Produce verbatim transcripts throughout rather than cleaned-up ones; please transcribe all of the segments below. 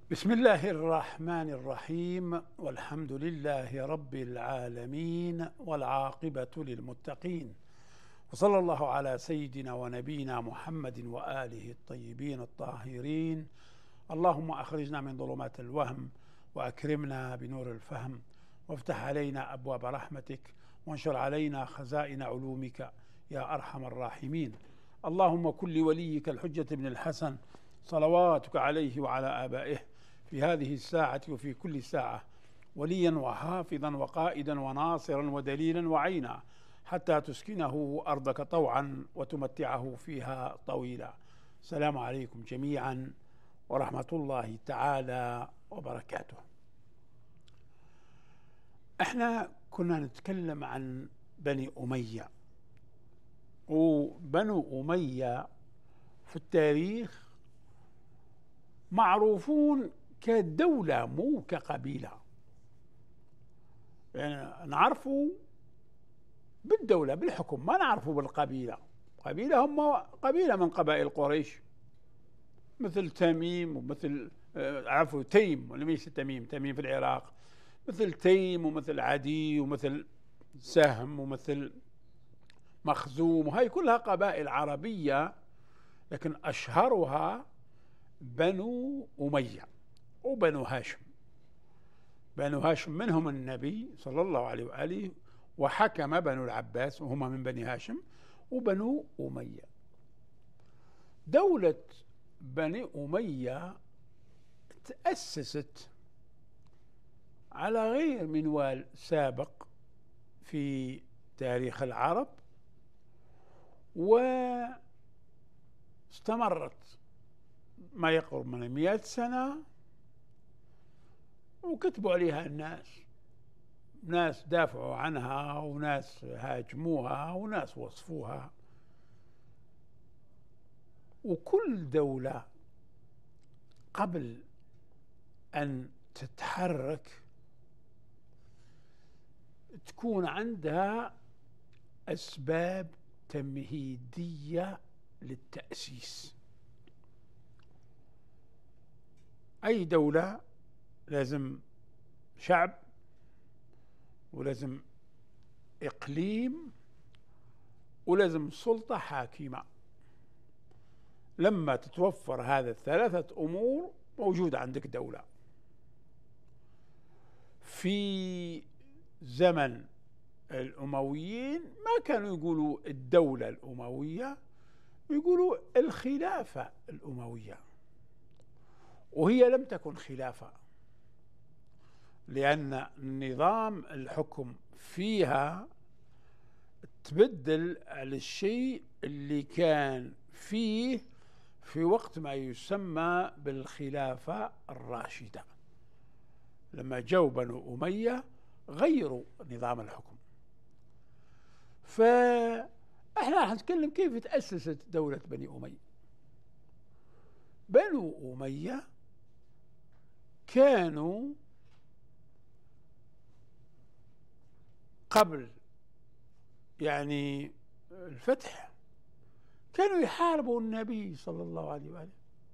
بسم الله الرحمن الرحيم، والحمد لله رب العالمين، والعاقبة للمتقين، وصلى الله على سيدنا ونبينا محمد وآله الطيبين الطاهرين. اللهم أخرجنا من ظلمات الوهم وأكرمنا بنور الفهم، وافتح علينا أبواب رحمتك، وانشر علينا خزائن علومك يا أرحم الراحمين. اللهم كن لوليك الحجة بن الحسن صلواتك عليه وعلى آبائه في هذه الساعة وفي كل ساعة وليا وحافظا وقائدا وناصرا ودليلا وعينا، حتى تسكنه أرضك طوعا وتمتعه فيها طويلا. السلام عليكم جميعا ورحمة الله تعالى وبركاته. احنا كنا نتكلم عن بني أمية، وبنو أمية في التاريخ معروفون كدولة مو كقبيلة. يعني نعرفوا بالدولة بالحكم، ما نعرفوا بالقبيلة. قبيلة هم قبيلة من قبائل قريش، مثل تميم ومثل عفوا تيم، ولا ليس تميم، تميم في العراق، مثل تيم ومثل عدي ومثل سهم ومثل مخزوم، وهي كلها قبائل عربية، لكن أشهرها بنو أمية وبنو هاشم. بنو هاشم منهم النبي صلى الله عليه وآله، وحكم بنو العباس وهم من بني هاشم، وبنو أمية. دولة بني أمية تأسست على غير منوال سابق في تاريخ العرب، واستمرت ما يقرب من مئة سنة، وكتبوا عليها الناس، ناس دافعوا عنها وناس هاجموها وناس وصفوها. وكل دولة قبل أن تتحرك تكون عندها أسباب تمهيدية للتأسيس. أي دولة لازم شعب، ولازم إقليم، ولازم سلطة حاكمة. لما تتوفر هذه الثلاثة أمور موجودة عندك دولة. في زمن الأمويين ما كانوا يقولوا الدولة الأموية، يقولوا الخلافة الأموية، وهي لم تكن خلافة، لأن نظام الحكم فيها تبدل على الشيء اللي كان فيه في وقت ما يسمى بالخلافة الراشدة. لما جو بنو أمية غيروا نظام الحكم. فإحنا هنتكلم كيف تأسست دولة بني أمية. بنو أمية كانوا قبل يعني الفتح كانوا يحاربوا النبي صلى الله عليه وآله.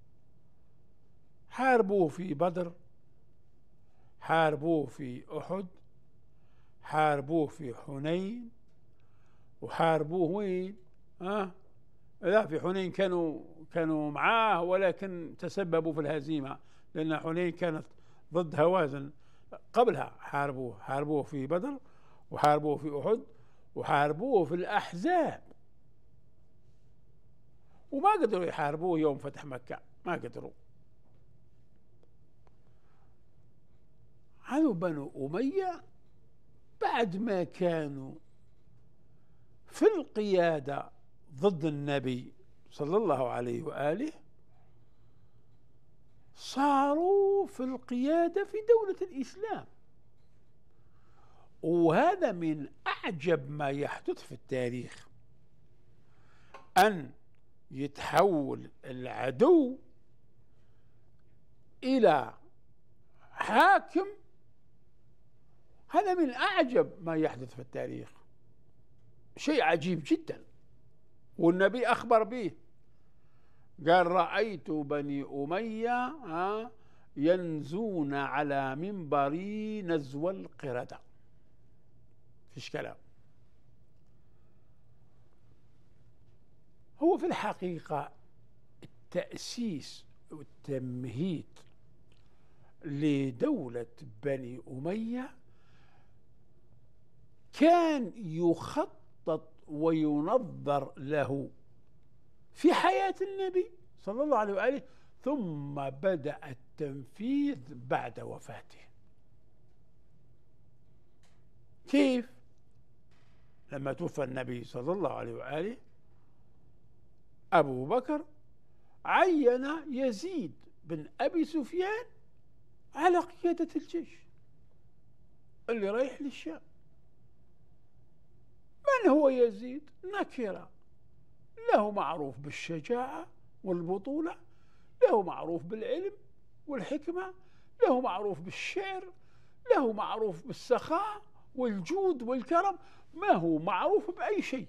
حاربوه في بدر، حاربوه في أحد، حاربوه في حنين، وحاربوه وين؟ ها؟ لا، في حنين كانوا كانوا معاه، ولكن تسببوا في الهزيمة، لأن حنين كانت ضد هوازن. قبلها حاربوه حاربوه في بدر، وحاربوه في أحد، وحاربوه في الأحزاب، وما قدروا يحاربوه يوم فتح مكة، ما قدروا. هذو بنو أمية بعد ما كانوا في القيادة ضد النبي صلى الله عليه وآله، صاروا في القيادة في دولة الإسلام. وهذا من أعجب ما يحدث في التاريخ، أن يتحول العدو إلى حاكم. هذا من أعجب ما يحدث في التاريخ، شيء عجيب جدا، والنبي أخبر به، قال: رأيت بني أمية ينزون على منبري نزو القردة، فيش كلام. هو في الحقيقة التأسيس والتمهيد لدولة بني أمية كان يخطط وينظر له في حياة النبي صلى الله عليه وآله، ثم بدأ التنفيذ بعد وفاته. كيف؟ لما توفى النبي صلى الله عليه وآله، أبو بكر عين يزيد بن أبي سفيان على قيادة الجيش اللي رايح للشام. من هو يزيد؟ نكرة، له معروف بالشجاعة والبطولة، له معروف بالعلم والحكمة، له معروف بالشعر، له معروف بالسخاء والجود والكرم، ما هو معروف بأي شيء.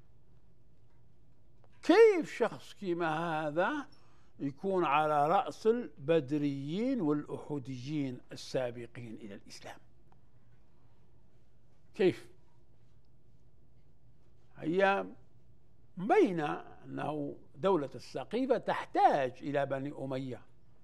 كيف شخص كما هذا يكون على رأس البدريين والأحديين السابقين إلى الإسلام؟ كيف؟ هي بين أنه دولة السقيفة تحتاج إلى بني أمية،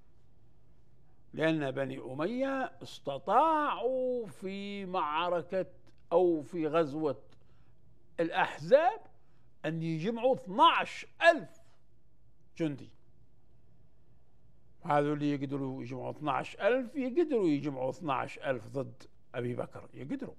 لأن بني أمية استطاعوا في معركة أو في غزوة الأحزاب أن يجمعوا اثني عشر ألف جندي. هذول اللي يقدروا يجمعوا اثني عشر ألف يقدروا يجمعوا اثني عشر ألف ضد أبي بكر، يقدروا.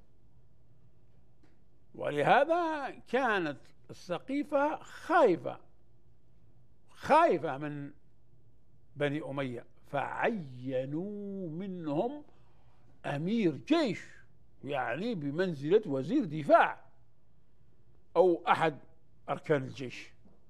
ولهذا كانت السقيفة خايفة خايفة من بني أمية، فعينوا منهم أمير جيش، يعني بمنزلة وزير دفاع أو أحد أركان الجيش.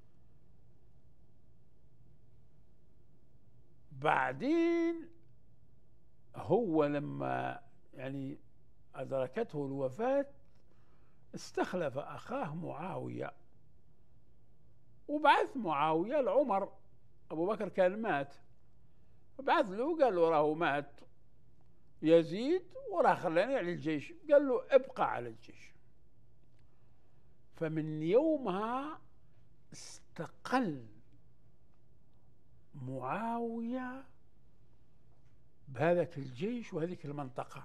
بعدين هو لما يعني أدركته الوفاة استخلف أخاه معاوية، وبعث معاوية لعمر. أبو بكر كان مات، فبعث له قال له راه مات يزيد وراه خلاني على الجيش، قال له ابقى على الجيش. فمن يومها استقل معاوية بهذاك الجيش وهذيك المنطقة،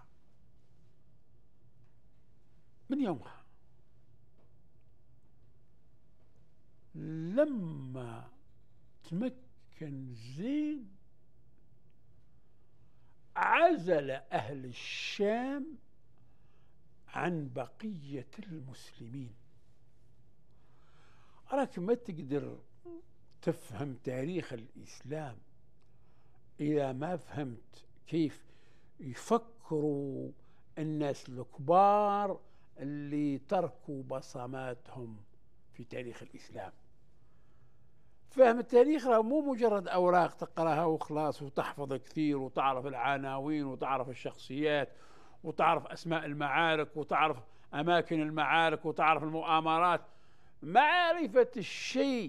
من يومها. لما تمكن زين عزل أهل الشام عن بقية المسلمين. راك ما تقدر تفهم تاريخ الإسلام إذا ما فهمت كيف يفكروا الناس الكبار اللي تركوا بصماتهم في تاريخ الإسلام. فهم التاريخ راه مو مجرد أوراق تقراها وخلاص وتحفظ كثير وتعرف العناوين وتعرف الشخصيات وتعرف أسماء المعارك وتعرف أماكن المعارك وتعرف المؤامرات. معرفة الشيء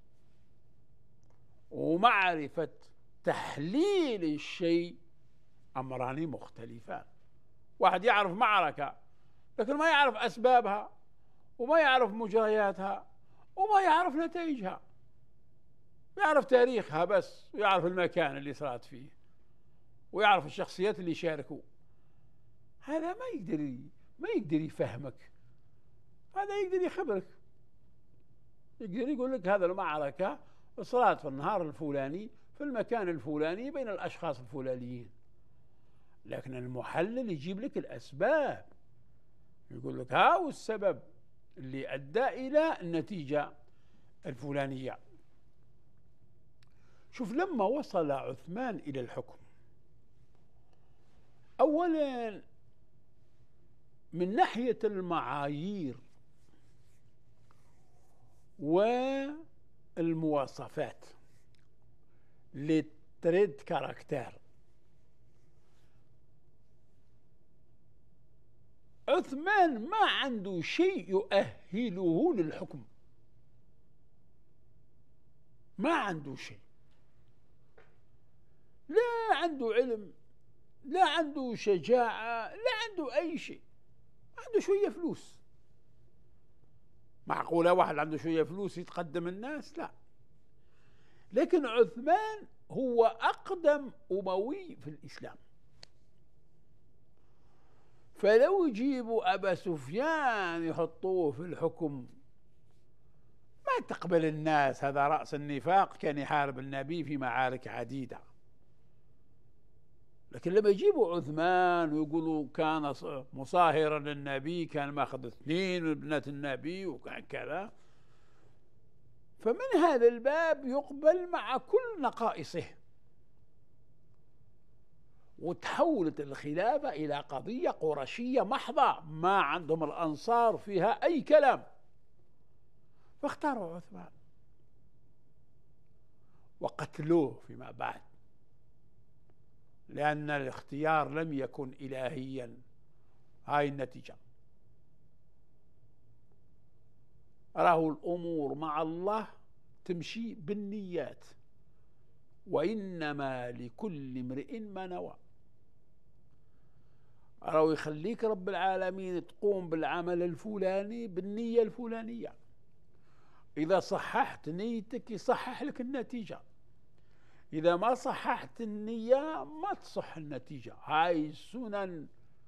ومعرفة تحليل الشيء أمران مختلفان. واحد يعرف معركة لكن ما يعرف أسبابها وما يعرف مجرياتها وما يعرف نتائجها، يعرف تاريخها بس ويعرف المكان اللي صارت فيه ويعرف الشخصيات اللي شاركوا. هذا ما يقدر ما يقدر يفهمك، هذا يقدر يخبرك، يقدر يقول لك هذا المعركة صارت في النهار الفلاني في المكان الفلاني بين الأشخاص الفلانيين، لكن المحلل يجيب لك الأسباب، يقول لك ها هو السبب اللي أدى إلى النتيجة الفلانية. شوف لما وصل عثمان إلى الحكم، أولا من ناحية المعايير والمواصفات للتريد كاركتير، عثمان ما عنده شيء يؤهله للحكم، ما عنده شيء. لا عنده علم، لا عنده شجاعة، لا عنده أي شيء، عنده شوية فلوس. معقولة واحد عنده شوية فلوس يتقدم الناس؟ لا. لكن عثمان هو أقدم أموي في الإسلام، فلو يجيبوا أبا سفيان يحطوه في الحكم ما تقبل الناس، هذا رأس النفاق، كان يحارب النبي في معارك عديدة. لكن لما يجيبوا عثمان ويقولوا كان مصاهرا للنبي، كان ماخذ اثنين من بنات النبي وكان كذا، فمن هذا الباب يقبل مع كل نقائصه. وتحولت الخلافة إلى قضية قرشية محضة، ما عندهم الأنصار فيها أي كلام، فاختاروا عثمان وقتلوه فيما بعد، لأن الاختيار لم يكن إلهيا. هاي النتيجة. راه الأمور مع الله تمشي بالنيات، وإنما لكل امرئ ما نوى. راه يخليك رب العالمين تقوم بالعمل الفلاني بالنية الفلانية، إذا صححت نيتك يصحح لك النتيجة، إذا ما صححت النية ما تصح النتيجة. هاي السنن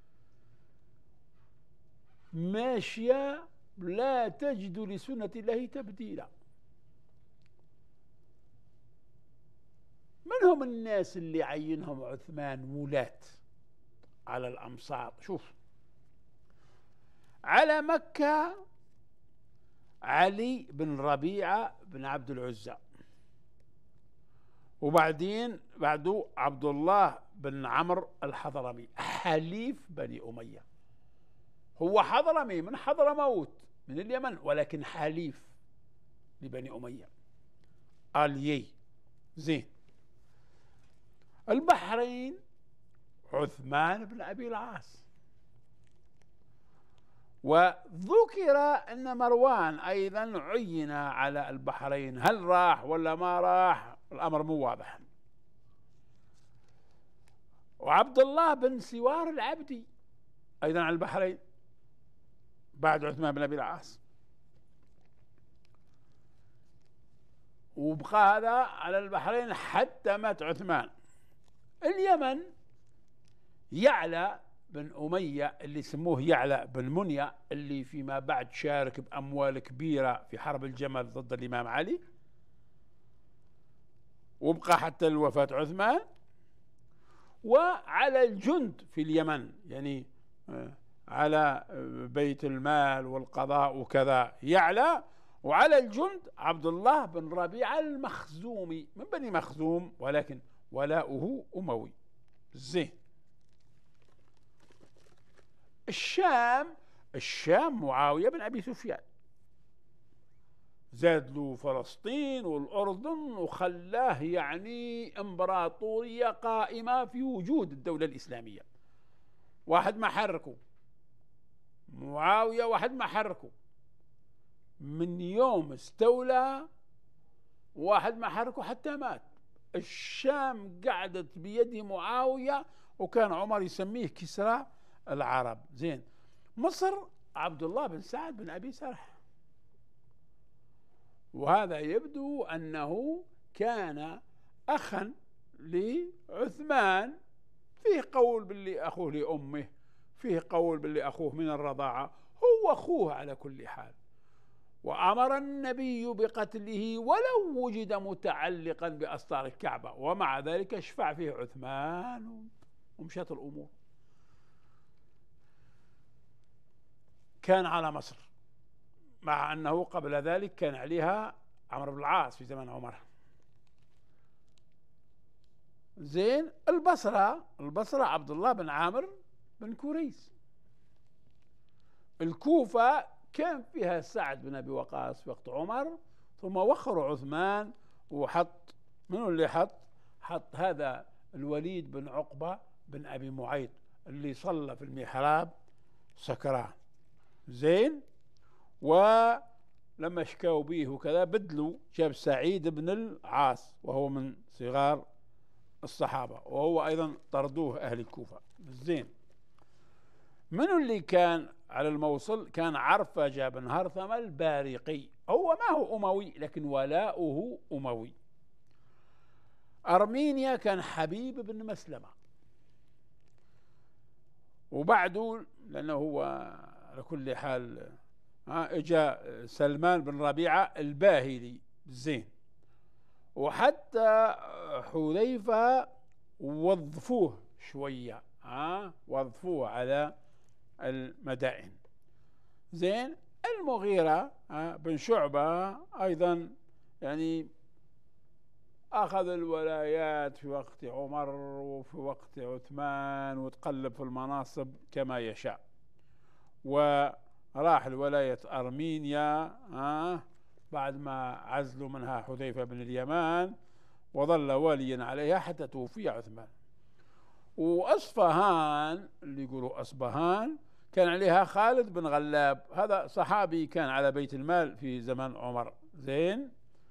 ماشية، لا تجد لسنة الله تبديلا. من هم الناس اللي عينهم عثمان ولاة على الأمصار؟ شوف، على مكة علي بن ربيعة بن عبد العزى، وبعدين بعده عبد الله بن عمرو الحضرمي حليف بني أمية. هو حضرمي من حضرموت من اليمن، ولكن حليف لبني أمية آليي. زين. البحرين عثمان بن أبي العاص، وذكر أن مروان أيضا عين على البحرين، هل راح ولا ما راح الأمر مو واضح. وعبد الله بن سوار العبدي أيضا على البحرين بعد عثمان بن أبي العاص، وبقى هذا على البحرين حتى مات عثمان. اليمن يعلى بن أمية اللي سموه يعلى بن منية، اللي فيما بعد شارك بأموال كبيرة في حرب الجمل ضد الإمام علي، وبقى حتى الوفاة عثمان. وعلى الجند في اليمن، يعني على بيت المال والقضاء وكذا يعلى، وعلى الجند عبد الله بن ربيعة المخزومي من بني مخزوم، ولكن ولاؤه أموي. زين. الشام، الشام معاوية بن أبي سفيان، زاد له فلسطين والأردن وخلاه يعني إمبراطورية قائمة في وجود الدولة الإسلامية. واحد ما حركه معاوية، واحد ما حركه من يوم استولى، واحد ما حركه حتى مات. الشام قعدت بيد معاوية، وكان عمر يسميه كسرى العرب. زين. مصر عبد الله بن سعد بن أبي سرح، وهذا يبدو أنه كان أخا لعثمان، فيه قول باللي أخوه لأمه، فيه قول باللي أخوه من الرضاعة، هو أخوه على كل حال. وأمر النبي بقتله ولو وجد متعلقا بأستار الكعبة، ومع ذلك اشفع فيه عثمان ومشات الأمور. كان على مصر، مع أنه قبل ذلك كان عليها عمرو بن العاص في زمن عمر. زين. البصرة، البصرة عبد الله بن عامر بن كوريس. الكوفة كان فيها سعد بن أبي وقاص في وقت عمر، ثم وخروا عثمان وحط، منو اللي حط؟ حط هذا الوليد بن عقبة بن أبي معيط اللي صلى في المحراب سكران. زين. ولما شكاوا به وكذا بدلوا، جاب سعيد بن العاص وهو من صغار الصحابة، وهو أيضا طردوه أهل الكوفة. زين، من اللي كان على الموصل؟ كان عرفجة بن هرثم البارقي، هو ما هو أموي لكن ولاؤه أموي. أرمينيا كان حبيب بن مسلمة، وبعده لأنه هو على كل حال اجا سلمان بن ربيعة الباهلي. زين، وحتى حذيفة وظفوه شوية، ها وظفوه على المدائن. زين، المغيرة بن شعبة أيضا يعني أخذ الولايات في وقت عمر وفي وقت عثمان، وتقلب في المناصب كما يشاء، وراح الولاية أرمينيا آه بعد ما عزلوا منها حذيفة بن اليمان، وظل واليا عليها حتى توفي عثمان. وأصفهان اللي يقولوا أصبهان كان عليها خالد بن غلاب، هذا صحابي كان على بيت المال في زمن عمر. زين،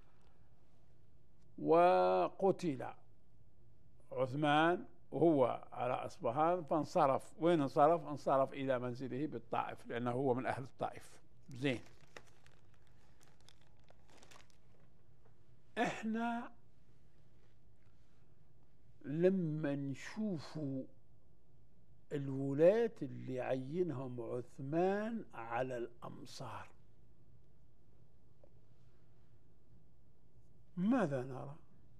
وقتل عثمان وهو على أصبهان، فانصرف. وين انصرف؟ انصرف إلى منزله بالطائف، لأنه هو من أهل الطائف. زين، احنا لما نشوفوا الولاة اللي عينهم عثمان على الأمصار ماذا نرى؟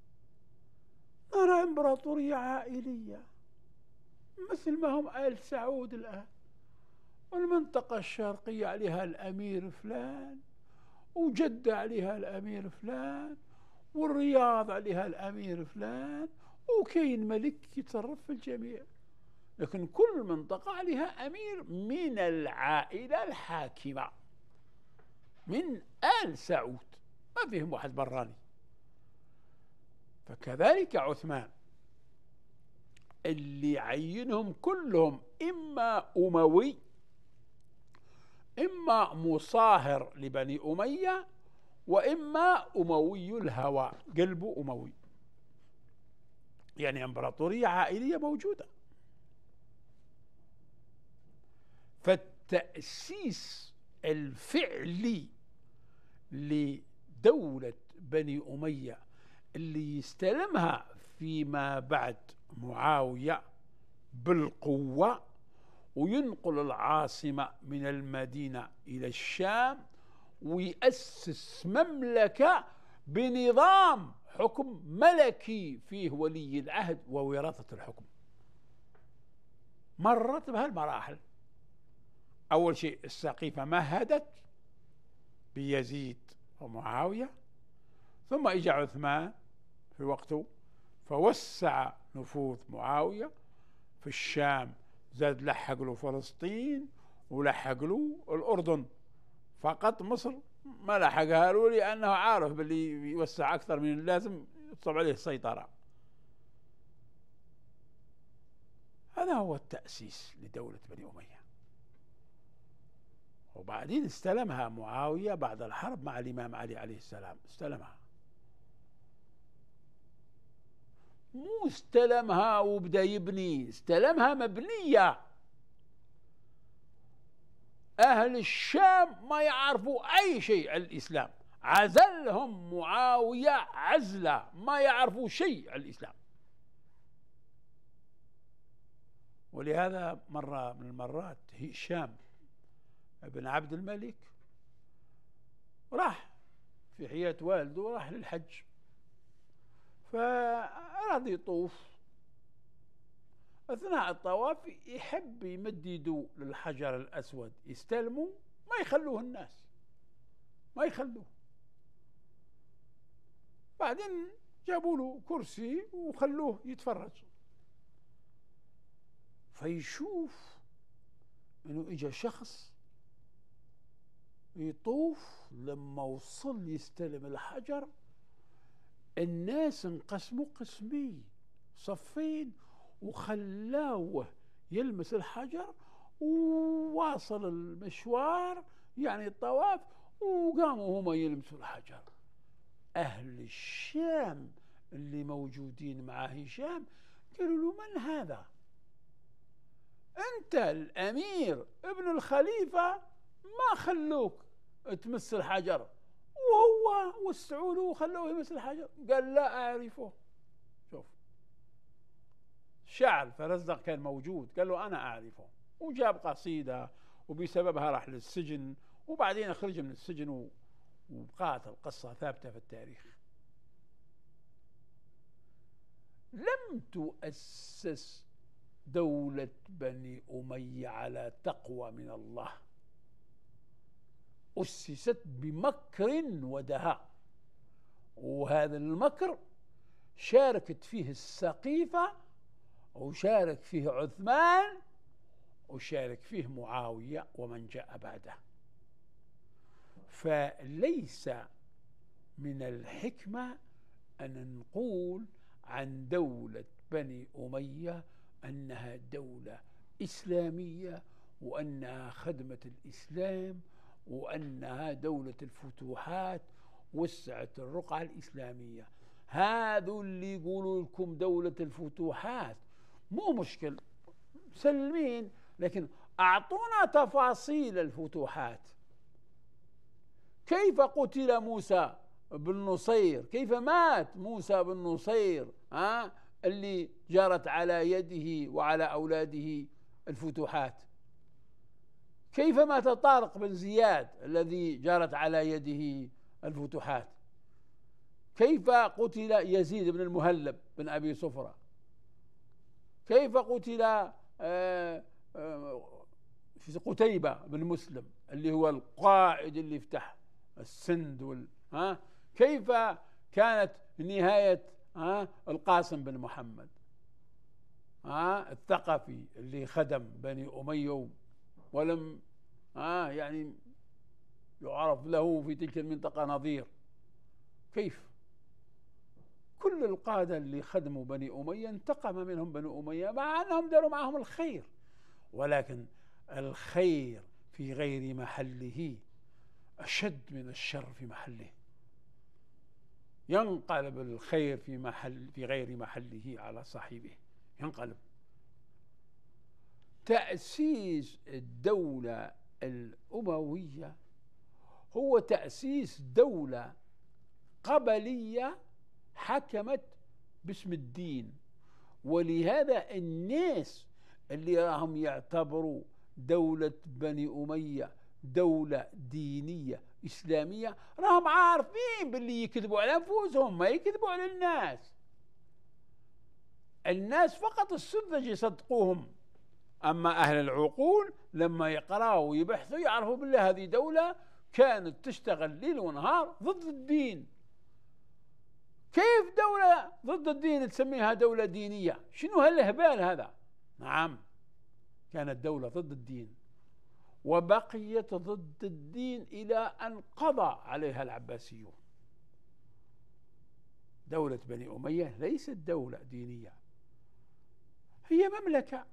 نرى إمبراطورية عائلية مثل ما هم آل سعود الآن، والمنطقة الشرقية عليها الأمير فلان، وجدة عليها الأمير فلان، والرياض عليها الأمير فلان، وكاين ملك يتصرف في الجميع، لكن كل منطقة عليها أمير من العائلة الحاكمة من آل سعود، ما فيهم واحد براني. فكذلك عثمان اللي عينهم كلهم إما أموي إما مصاهر لبني أمية، وإما أموي الهوى قلبه أموي، يعني إمبراطورية عائلية موجودة. فالتأسيس الفعلي لدولة بني أمية اللي يستلمها فيما بعد معاوية بالقوة، وينقل العاصمة من المدينة إلى الشام، ويأسس مملكة بنظام حكم ملكي فيه ولي العهد ووراثة الحكم. مرت بهالمراحل. أول شيء السقيفة مهدت بيزيد ومعاوية، ثم إجا عثمان في وقته فوسع نفوذ معاوية في الشام، زاد لحق له فلسطين ولحق له الأردن، فقط مصر ما لحقها له لأنه عارف باللي يوسع أكثر من اللازم يصعب عليه السيطرة. هذا هو التأسيس لدولة بني أمية. وبعدين استلمها معاوية بعد الحرب مع الإمام علي عليه السلام، استلمها، مو استلمها وبدأ يبني، استلمها مبنية. أهل الشام ما يعرفوا أي شيء عن الإسلام، عزلهم معاوية عزلة، ما يعرفوا شيء عن الإسلام. ولهذا مرة من المرات هشام بن عبد الملك راح في حياة والده، راح للحج، فأراد يطوف. أثناء الطواف يحب يمد يده للحجر الأسود يستلمه، ما يخلوه الناس، ما يخلوه. بعدين جابوا له كرسي وخلوه يتفرج، فيشوف إنه إجا شخص يطوف. لما وصل يستلم الحجر الناس انقسموا قسمين، صفين، وخلاوه يلمس الحجر وواصل المشوار يعني الطواف، وقاموا هما يلمسوا الحجر. أهل الشام اللي موجودين مع هشام قالوا له: من هذا؟ أنت الأمير ابن الخليفة، ما خلوك تمس الحجر، وهو وسعوا له وخلوه يمس الحجر. قال: لا أعرفه. شوف، شعر فرزدق كان موجود، قال له: أنا أعرفه، وجاب قصيدة وبسببها راح للسجن، وبعدين خرج من السجن، وبقات القصة ثابتة في التاريخ. لم تؤسس دولة بني أمية على تقوى من الله، أسست بمكر ودهاء، وهذا المكر شاركت فيه السقيفة، وشارك فيه عثمان، وشارك فيه معاوية ومن جاء بعده. فليس من الحكمة أن نقول عن دولة بني أمية أنها دولة إسلامية، وأنها خدمت الإسلام، وأنها دولة الفتوحات وسعت الرقعة الإسلامية. هذا اللي يقولوا لكم دولة الفتوحات مو مشكل، سلمين، لكن أعطونا تفاصيل الفتوحات. كيف قتل موسى بن نصير؟ كيف مات موسى بن نصير ها اللي جرت على يده وعلى أولاده الفتوحات؟ كيف مات طارق بن زياد الذي جرت على يده الفتوحات؟ كيف قتل يزيد بن المهلب بن أبي صفرة؟ كيف قتل في قتيبة بن مسلم اللي هو القائد اللي فتح السند وال... ها؟ كيف كانت نهاية ها القاسم بن محمد ها الثقفي اللي خدم بني أمية ولم ها يعني يعرف له في تلك المنطقة نظير؟ كيف؟ كل القادة اللي خدموا بني أمية انتقم منهم بني أمية، مع أنهم داروا معهم الخير، ولكن الخير في غير محله أشد من الشر في محله. ينقلب الخير في محل في غير محله على صاحبه، ينقلب. تأسيس الدولة الأموية هو تأسيس دولة قبلية حكمت باسم الدين، ولهذا الناس اللي راهم يعتبروا دولة بني أمية دولة دينية إسلامية راهم عارفين باللي يكذبوا على أنفسهم، ما يكذبوا على الناس. الناس فقط السذج يصدقوهم، أما أهل العقول لما يقرأوا ويبحثوا يعرفوا بالله هذه دولة كانت تشتغل ليل ونهار ضد الدين. كيف دولة ضد الدين تسميها دولة دينية؟ شنو هالهبال هذا؟ نعم، كانت دولة ضد الدين، وبقيت ضد الدين إلى أن قضى عليها العباسيون. دولة بني أمية ليست دولة دينية، هي مملكة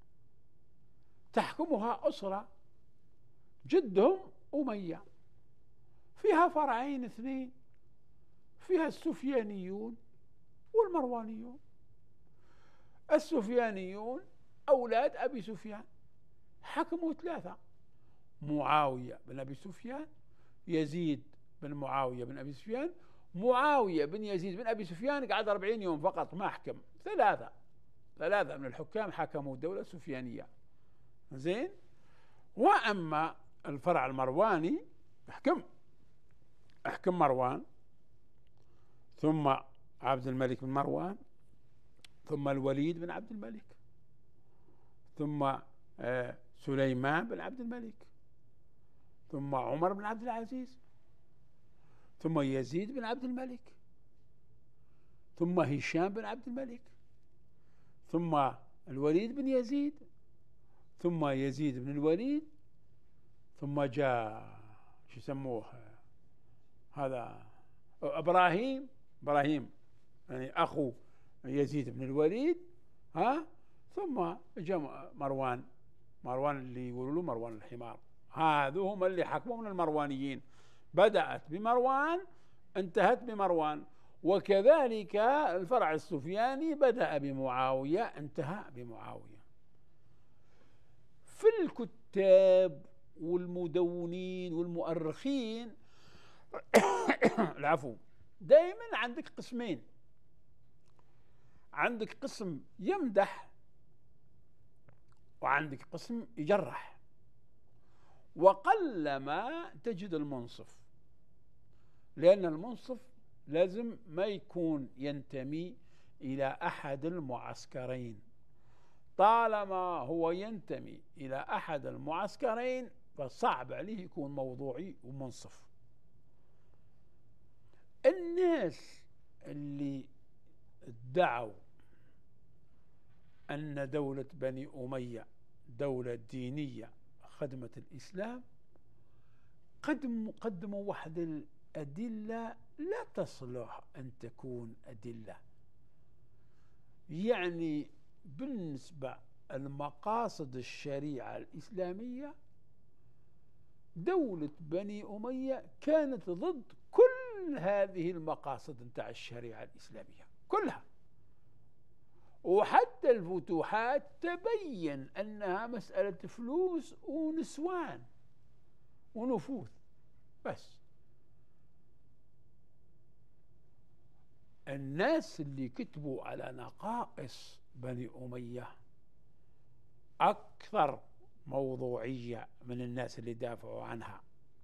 تحكمها أسرة جدهم أمية، فيها فرعين اثنين، فيها السفيانيون والمروانيون. السفيانيون أولاد أبي سفيان، حكموا ثلاثة: معاوية بن أبي سفيان، يزيد بن معاوية بن أبي سفيان، معاوية بن يزيد بن أبي سفيان قعد أربعين يوم فقط ما حكم. ثلاثة ثلاثة من الحكام حكموا الدولة السفيانية. زين. وأما الفرع المرواني احكم احكم مروان، ثم عبد الملك بن مروان، ثم الوليد بن عبد الملك، ثم آه سليمان بن عبد الملك، ثم عمر بن عبد العزيز، ثم يزيد بن عبد الملك، ثم هشام بن عبد الملك، ثم الوليد بن يزيد، ثم يزيد بن الوليد، ثم جاء شو يسموه هذا إبراهيم إبراهيم يعني أخو يزيد بن الوليد، ها ثم جاء مروان مروان اللي يقولوا له مروان الحمار. هذو هم اللي حكموا من المروانيين، بدأت بمروان انتهت بمروان. وكذلك الفرع السفياني بدأ بمعاوية انتهى بمعاوية. في الكتاب والمدونين والمؤرخين العفو، دائما عندك قسمين، عندك قسم يمدح وعندك قسم يجرح، وقلما تجد المنصف، لأن المنصف لازم ما يكون ينتمي إلى أحد المعسكرين. طالما هو ينتمي إلى أحد المعسكرين فصعب عليه يكون موضوعي ومنصف. الناس اللي ادعوا أن دولة بني أمية دولة دينية خدمت الإسلام قدموا قدموا واحد الأدلة لا تصلح أن تكون أدلة. يعني بالنسبة لمقاصد الشريعة الإسلامية دولة بني أمية كانت ضد كل هذه المقاصد نتاع الشريعة الإسلامية كلها، وحتى الفتوحات تبين أنها مسألة فلوس ونسوان ونفوذ بس. الناس اللي كتبوا على نقائص بني أمية أكثر موضوعية من الناس اللي دافعوا عنها،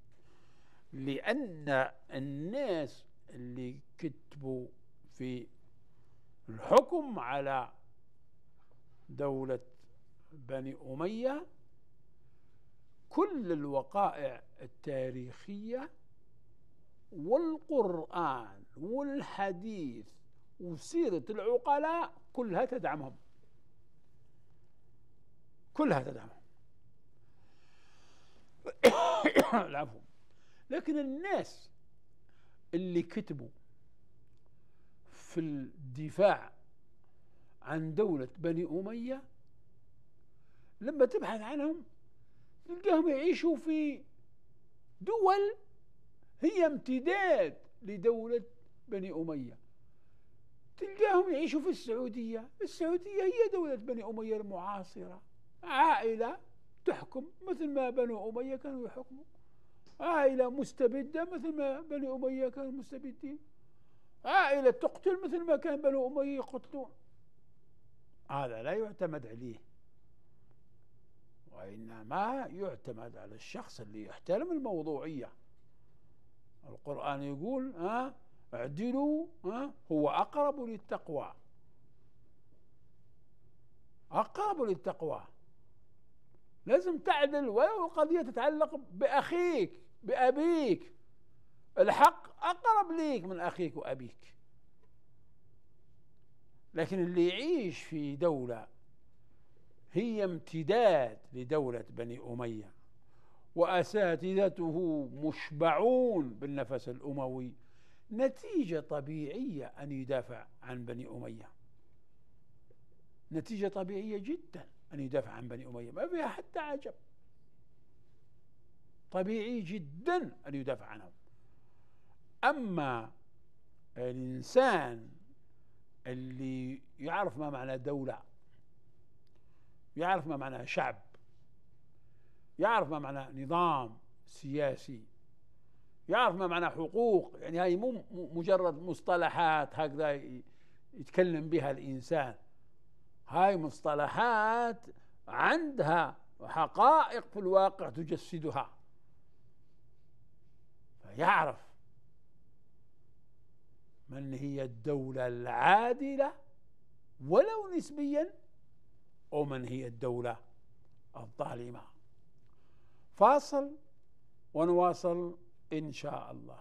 لأن الناس اللي كتبوا في الحكم على دولة بني أمية كل الوقائع التاريخية والقرآن والحديث وسيرة العقلاء كلها تدعمهم، كلها تدعمهم. العفو. لكن الناس اللي كتبوا في الدفاع عن دولة بني أمية لما تبحث عنهم تلقاهم يعيشوا في دول هي امتداد لدولة بني أمية. تلقاهم يعيشوا في السعودية، السعودية هي دولة بني أمية المعاصرة، عائلة تحكم مثل ما بنو أمية كانوا يحكموا، عائلة مستبدة مثل ما بني أمية كانوا مستبدين، عائلة تقتل مثل ما كان بنو أمية يقتلون. هذا لا يعتمد عليه، وإنما يعتمد على الشخص اللي يحترم الموضوعية. القرآن يقول ها اعدلوا ها هو أقرب للتقوى، أقرب للتقوى. لازم تعدل ولو القضية تتعلق بأخيك بأبيك، الحق أقرب ليك من أخيك وأبيك. لكن اللي يعيش في دولة هي امتداد لدولة بني أمية وأساتذته مشبعون بالنفس الأموي، نتيجة طبيعية أن يدافع عن بني أمية، نتيجة طبيعية جدا أن يدافع عن بني أمية، ما فيها حتى عجب، طبيعي جدا أن يدافع عنهم. أما الإنسان اللي يعرف ما معنى دولة، يعرف ما معنى شعب، يعرف ما معنى نظام سياسي، يعرف ما معنى حقوق، يعني هاي مو مجرد مصطلحات هكذا يتكلم بها الإنسان، هاي مصطلحات عندها حقائق في الواقع تجسدها، فيعرف من هي الدولة العادلة ولو نسبيا ومن هي الدولة الظالمة. فاصل ونواصل إن شاء الله.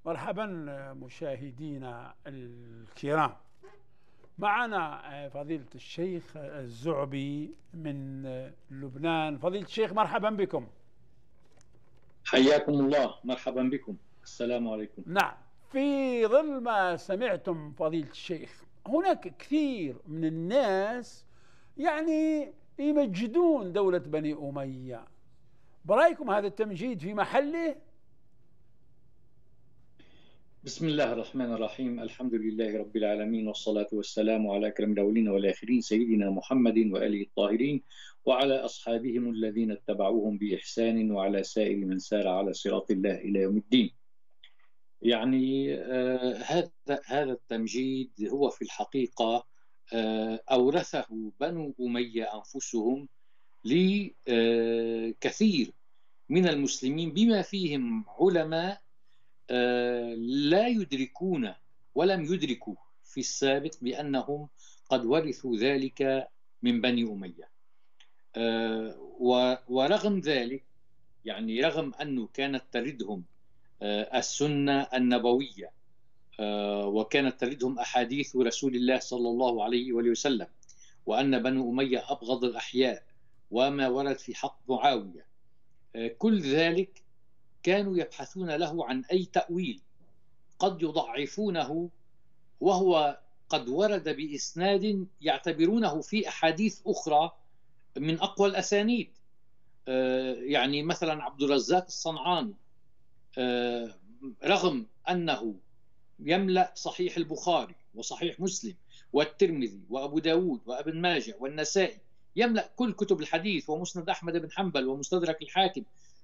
مرحبا مشاهدينا الكرام، معنا فضيلة الشيخ الزعبي من لبنان. فضيلة الشيخ مرحبا بكم. حياكم الله، مرحبا بكم، السلام عليكم. نعم، في ظل ما سمعتم فضيلة الشيخ، هناك كثير من الناس يعني يمجدون دولة بني أمية، برأيكم هذا التمجيد في محله؟ بسم الله الرحمن الرحيم، الحمد لله رب العالمين، والصلاة والسلام على أكرم الأولين والآخرين سيدنا محمد وآله الطاهرين، وعلى أصحابهم الذين اتبعوهم بإحسان، وعلى سائر من سار على صراط الله إلى يوم الدين. يعني آه هذا هذا التمجيد هو في الحقيقة آه أورثه بنو أمية أنفسهم لكثير من المسلمين، بما فيهم علماء لا يدركون ولم يدركوا في السابق بأنهم قد ورثوا ذلك من بني أمية. ورغم ذلك، يعني رغم أنه كانت تردهم السنة النبوية، وكانت تردهم أحاديث رسول الله صلى الله عليه وآله وسلم، وأن بنو أمية أبغض الأحياء وما ورد في حق معاوية، كل ذلك كانوا يبحثون له عن أي تأويل قد يضعفونه، وهو قد ورد بإسناد يعتبرونه في أحاديث أخرى من أقوى الأسانيد. يعني مثلا عبد الرزاق الصنعاني، رغم أنه يملأ صحيح البخاري وصحيح مسلم والترمذي وأبو داود وابن ماجه والنسائي، يملأ كل كتب الحديث ومسند أحمد بن حنبل ومستدرك الحاكم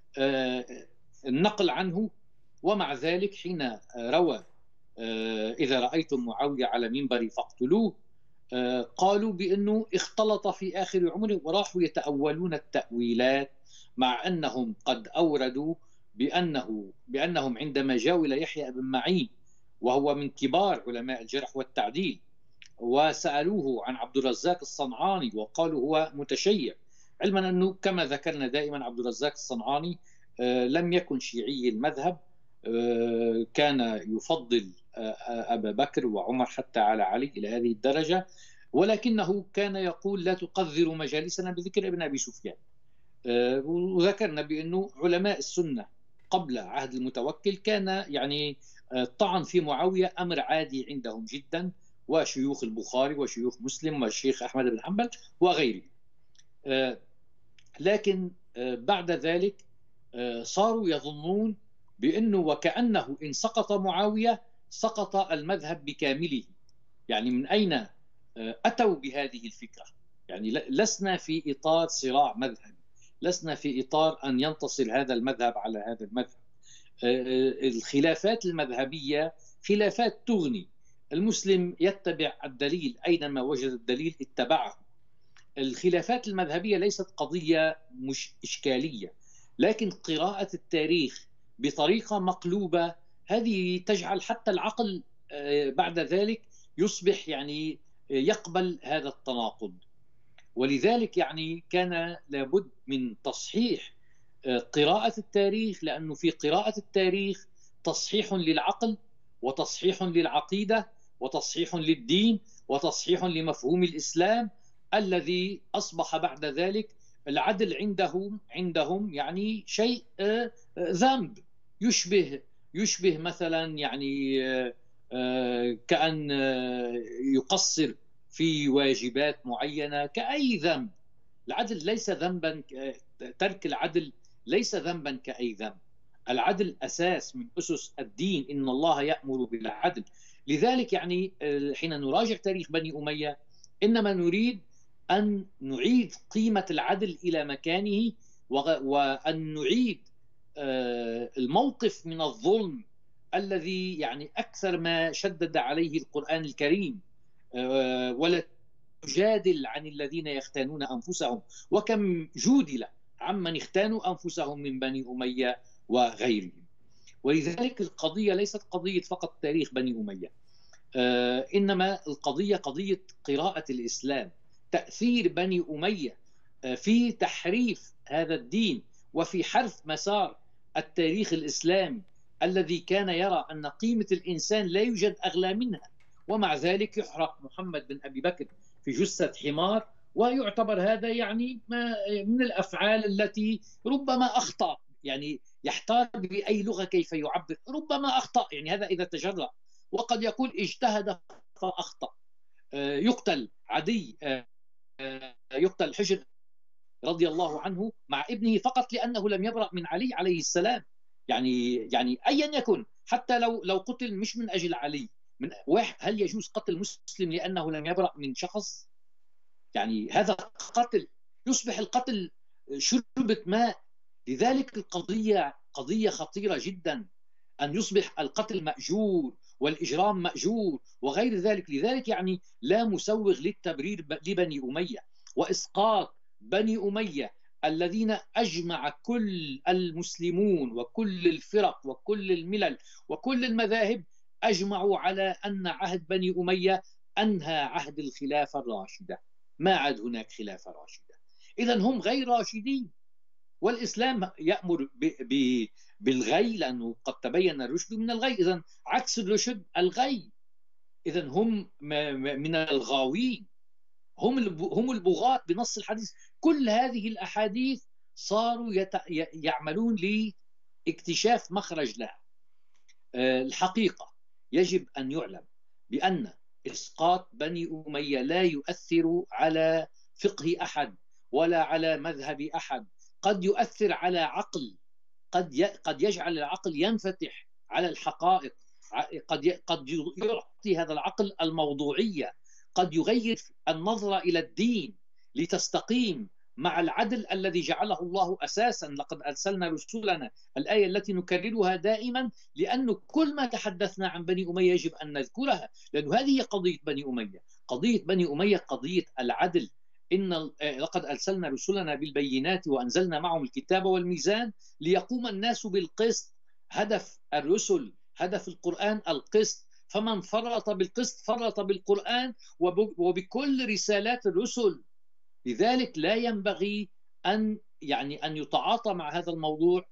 النقل عنه، ومع ذلك حين روى إذا رأيتم معاوية على منبري فاقتلوه، قالوا بأنه اختلط في آخر عمره، وراحوا يتأولون التأويلات، مع أنهم قد أوردوا بأنه بأنهم عندما جاءوا إلى يحيى بن معين وهو من كبار علماء الجرح والتعديل، وسألوه عن عبد الرزاق الصنعاني وقالوا هو متشيع، علما أنه كما ذكرنا دائما عبد الرزاق الصنعاني لم يكن شيعي المذهب، كان يفضل أبا بكر وعمر حتى على علي إلى هذه الدرجة، ولكنه كان يقول لا تقذروا مجالسنا بذكر ابن أبي سفيان. وذكرنا بأنه علماء السنة قبل عهد المتوكل كان يعني طعن في معاوية أمر عادي عندهم جدا، وشيوخ البخاري وشيوخ مسلم والشيخ أحمد بن حنبل وغيره. لكن بعد ذلك صاروا يظنون بأنه وكأنه إن سقط معاوية سقط المذهب بكامله. يعني من أين أتوا بهذه الفكرة؟ يعني لسنا في إطار صراع مذهبي، لسنا في إطار أن ينتصر هذا المذهب على هذا المذهب. الخلافات المذهبية خلافات تغني، المسلم يتبع الدليل، أينما وجد الدليل اتبعه. الخلافات المذهبية ليست قضية مش إشكالية، لكن قراءة التاريخ بطريقة مقلوبة هذه تجعل حتى العقل بعد ذلك يصبح يعني يقبل هذا التناقض. ولذلك يعني كان لابد من تصحيح قراءة التاريخ، لأنه في قراءة التاريخ تصحيح للعقل وتصحيح للعقيدة وتصحيح للدين وتصحيح لمفهوم الإسلام، الذي أصبح بعد ذلك العدل عندهم عندهم يعني شيء ذنب، يشبه يشبه مثلا يعني كأن يقصر في واجبات معينة كأي ذنب. العدل ليس ذنبا، ترك العدل ليس ذنبا كأي ذنب. العدل أساس من أسس الدين، إن الله يأمر بالعدل. لذلك يعني حين نراجع تاريخ بني أمية إنما نريد أن نعيد قيمة العدل إلى مكانه، وأن نعيد الموقف من الظلم الذي يعني أكثر ما شدد عليه القرآن الكريم، ولا تجادل عن الذين يختانون أنفسهم، وكم جودل عمن اختانوا أنفسهم من بني أمية وغيرهم. ولذلك القضية ليست قضية فقط تاريخ بني أمية، إنما القضية قضية قراءة الإسلام، تأثير بني أمية في تحريف هذا الدين وفي حرف مسار التاريخ الإسلامي الذي كان يرى أن قيمة الإنسان لا يوجد أغلى منها، ومع ذلك يحرق محمد بن أبي بكر في جثة حمار، ويعتبر هذا يعني ما من الأفعال التي ربما أخطأ، يعني يحتار بأي لغة كيف يعبر، ربما أخطأ، يعني هذا إذا تجرأ، وقد يقول اجتهد فأخطأ. يقتل عدي، يقتل حجر رضي الله عنه مع ابنه فقط لأنه لم يبرأ من علي عليه السلام. يعني يعني أيا يكن، حتى لو لو قتل مش من أجل علي، من واحد، هل يجوز قتل مسلم لأنه لم يبرأ من شخص؟ يعني هذا قتل، يصبح القتل شربة ماء. لذلك القضية قضية خطيرة جدا، أن يصبح القتل مأجور والإجرام مأجور وغير ذلك. لذلك يعني لا مسوغ للتبرير لبني أمية وإسقاط بني أمية الذين أجمع كل المسلمون وكل الفرق وكل الملل وكل المذاهب أجمعوا على أن عهد بني أمية أنهى عهد الخلافة الراشدة، ما عاد هناك خلافة راشدة. إذن هم غير راشدين، والإسلام يأمر ب ب بالغي لأنه قد تبين الرشد من الغي، إذن عكس الرشد الغي، إذن هم من الغاوين، هم هم البغاة بنص الحديث. كل هذه الأحاديث صاروا يت... يعملون لاكتشاف مخرج لها. الحقيقة يجب أن يعلم بأن إسقاط بني أمية لا يؤثر على فقه أحد ولا على مذهب أحد، قد يؤثر على عقل، قد قد يجعل العقل ينفتح على الحقائق، قد قد يعطي هذا العقل الموضوعية، قد يغير النظرة إلى الدين لتستقيم مع العدل الذي جعله الله أساسا. لقد أرسلنا رسولنا، الآية التي نكررها دائما، لأن كل ما تحدثنا عن بني أمية يجب أن نذكرها، لأن هذه هي قضية بني أمية. قضية بني أمية قضية العدل. إن لقد أرسلنا رسلنا بالبينات وأنزلنا معهم الكتاب والميزان ليقوم الناس بالقسط. هدف الرسل، هدف القرآن القسط، فمن فرط بالقسط فرط بالقرآن وبكل رسالات الرسل. لذلك لا ينبغي أن يعني أن يتعاطى مع هذا الموضوع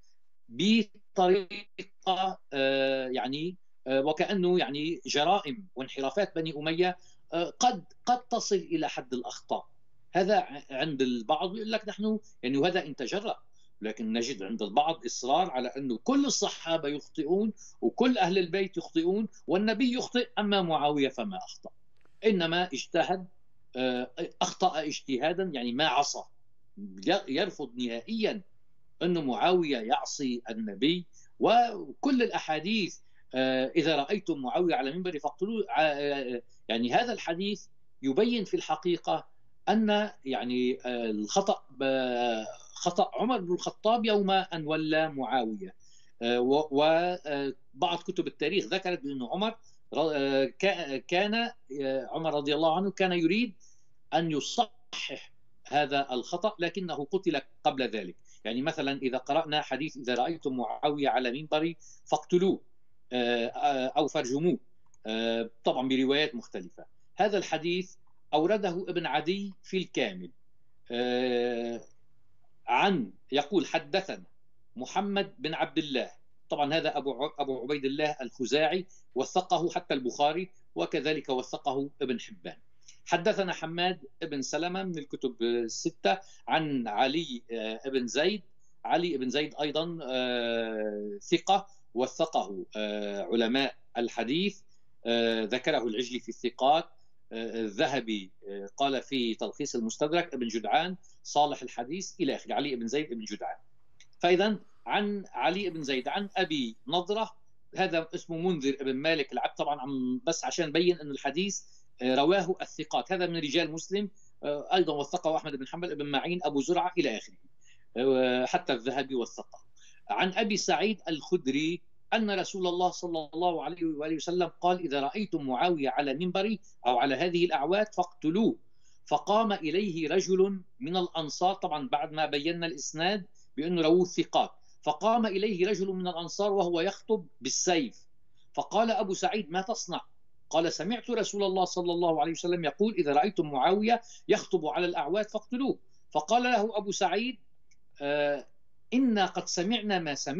بطريقة يعني وكأنه يعني جرائم وانحرافات بني أمية قد قد تصل إلى حد الأخطاء. هذا عند البعض يقول لك نحن يعني وهذا إن تجرأ، لكن نجد عند البعض إصرار على أنه كل الصحابة يخطئون وكل أهل البيت يخطئون والنبي يخطئ، أما معاوية فما أخطأ، إنما اجتهد، أخطأ اجتهادا، يعني ما عصى. يرفض نهائيا أن معاوية يعصي النبي. وكل الأحاديث إذا رأيتم معاوية على منبر فاقتلوه، يعني هذا الحديث يبين في الحقيقة أن يعني الخطأ خطأ عمر بن الخطاب يوم أن ولى معاوية. وبعض كتب التاريخ ذكرت بأن عمر كان عمر رضي الله عنه كان يريد أن يصحح هذا الخطأ لكنه قتل قبل ذلك. يعني مثلا إذا قرأنا حديث إذا رأيتم معاوية على منبر فاقتلوه أو فرجموه، طبعا بروايات مختلفة. هذا الحديث أورده ابن عدي في الكامل عن يقول حدثنا محمد بن عبد الله، طبعا هذا أبو أبو عبيد الله الخزاعي، وثقه حتى البخاري وكذلك وثقه ابن حبان. حدثنا حماد بن سلمة من الكتب الستة عن علي بن زيد. علي بن زيد أيضا ثقة وثقه علماء الحديث، ذكره العجلي في الثقات، الذهبي قال في تلخيص المستدرك، ابن جدعان صالح الحديث إلى آخره. علي بن زيد ابن جدعان. فإذا عن علي بن زيد عن أبي نضرة، هذا اسمه منذر ابن مالك العبد، طبعا بس عشان نبين أن الحديث رواه الثقات، هذا من رجال مسلم، أيضا وثقه أحمد بن حنبل، ابن معين، أبو زرعة إلى آخره، حتى الذهبي وثقه. عن أبي سعيد الخدري أن رسول الله صلى الله عليه وآله وسلم قال إذا رأيتم معاوية على منبري أو على هذه الأعواد فاقتلوه. فقام إليه رجل من الأنصار، طبعا بعد ما بينا الإسناد بأنه رواه الثقات، فقام إليه رجل من الأنصار وهو يخطب بالسيف، فقال أبو سعيد ما تصنع؟ قال سمعت رسول الله صلى الله عليه وسلم يقول إذا رأيتم معاوية يخطب على الأعواد فاقتلوه. فقال له أبو سعيد آه إنا قد سمعنا ما سمعت،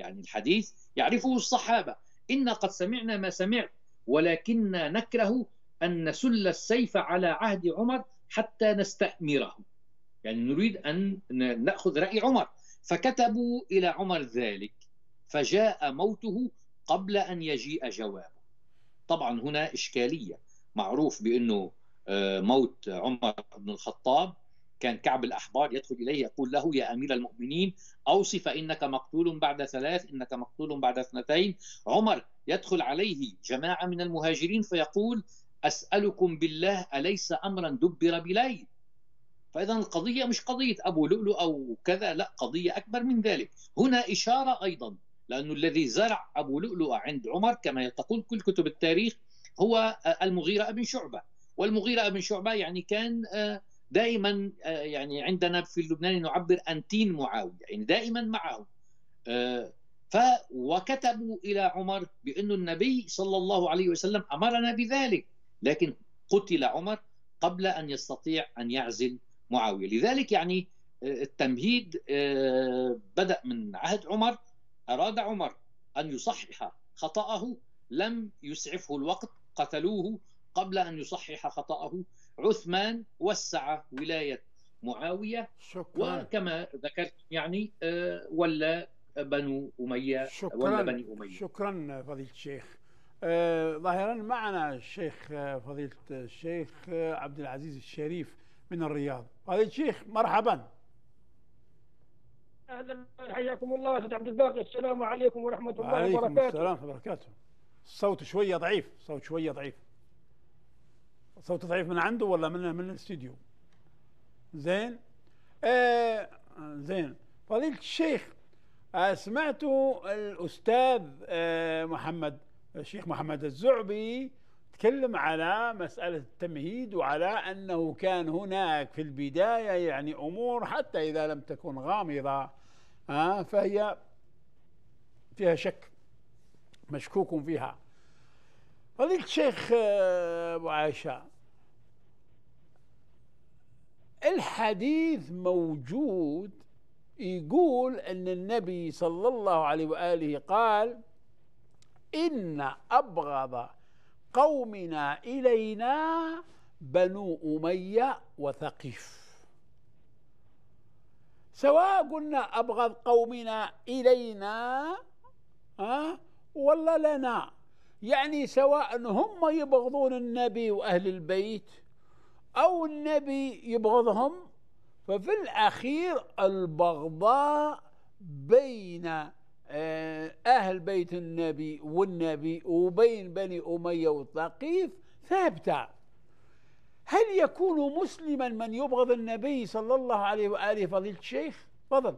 يعني الحديث يعرفه الصحابة. إنا قد سمعنا ما سمعت ولكننا نكره أن نسل السيف على عهد عمر حتى نستأمره، يعني نريد أن نأخذ رأي عمر. فكتبوا إلى عمر ذلك، فجاء موته قبل أن يجيء جوابه. طبعا هنا إشكالية. معروف بأنه موت عمر بن الخطاب كان كعب الأحبار يدخل إليه يقول له: يا أمير المؤمنين أوصي فإنك مقتول بعد ثلاث، إنك مقتول بعد اثنتين. عمر يدخل عليه جماعة من المهاجرين فيقول: أسألكم بالله أليس أمرا دبر بليل؟ فإذا القضية مش قضية أبو لؤلؤ أو كذا، لا، قضية أكبر من ذلك. هنا إشارة أيضا، لأن الذي زرع أبو لؤلؤ عند عمر كما تقول كل كتب التاريخ هو المغيرة بن شعبة. والمغيرة بن شعبة يعني كان دائما، يعني عندنا في اللبنان نعبر أنتين معاوية، يعني دائما معه. ف وكتبوا إلى عمر بأن النبي صلى الله عليه وسلم أمرنا بذلك، لكن قتل عمر قبل أن يستطيع أن يعزل معاوية. لذلك يعني التمهيد بدأ من عهد عمر. أراد عمر أن يصحح خطأه، لم يسعفه الوقت، قتلوه قبل أن يصحح خطأه. عثمان وسع ولاية معاوية، شكرا. وكما ذكرت يعني ولا بنو أمية شكرا. ولا بني أمية. شكرا فضيلة الشيخ. آه ظاهرا معنا الشيخ فضيلة الشيخ عبد العزيز الشريف من الرياض. فضيلة الشيخ مرحبا. اهلا، حياكم الله استاذ عبد الباقي. السلام عليكم ورحمه الله وبركاته. وعليكم السلام وبركاته. الصوت شويه ضعيف، صوت شويه ضعيف. صوت ضعيف من عنده ولا من من الاستديو؟ زين. آه زين. فضيلة الشيخ، آه سمعت الاستاذ آه محمد الشيخ محمد الزعبي تكلم على مسألة التمهيد، وعلى أنه كان هناك في البداية يعني أمور حتى إذا لم تكن غامضة آه فهي فيها شك، مشكوك فيها. فضيلة الشيخ آه أبو عائشة، الحديث موجود يقول أن النبي صلى الله عليه وآله قال: إن أبغض قومنا إلينا بنو أمية وثقيف. سواء قلنا أبغض قومنا إلينا أه ولا لنا، يعني سواء هم يبغضون النبي وأهل البيت أو النبي يبغضهم، ففي الأخير البغضاء بين أهل بيت النبي والنبي وبين بني أمية والثقيف ثابتة. هل يكون مسلما من يبغض النبي صلى الله عليه وآله؟ فضيلة الشيخ تفضل.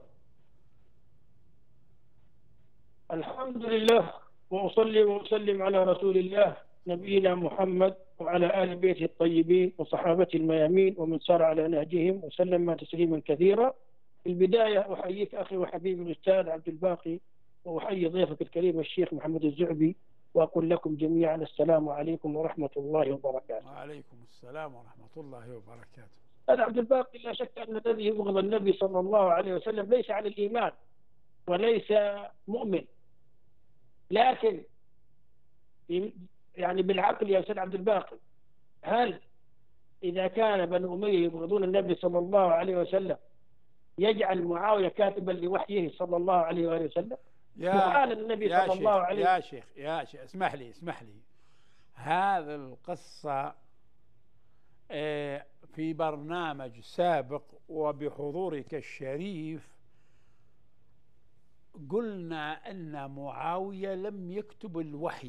الحمد لله، وأصلي وأسلم على رسول الله نبينا محمد وعلى آل بيته الطيبين وصحابته الميامين ومن سار على نهجهم وسلم تسليما كثيرا. في البداية أحييك أخي وحبيبي الأستاذ عبد الباقي، وأحيي ضيفك الكريم الشيخ محمد الزعبي، وأقول لكم جميعا السلام عليكم ورحمة الله وبركاته. وعليكم السلام ورحمة الله وبركاته. هذا عبد الباقي، لا شك أن الذي يبغض النبي صلى الله عليه وسلم ليس على الإيمان وليس مؤمن، لكن يعني بالعقل يا أستاذ عبد الباقي، هل إذا كان بنو أمية يبغضون النبي صلى الله عليه وسلم يجعل معاوية كاتبا لوحيه صلى الله عليه وآله وسلم؟ يا النبي يا صلى شيخ الله عليه يا شيخ يا شيخ اسمح لي اسمح لي هذا القصة في برنامج سابق وبحضورك الشريف قلنا أن معاوية لم يكتب الوحي،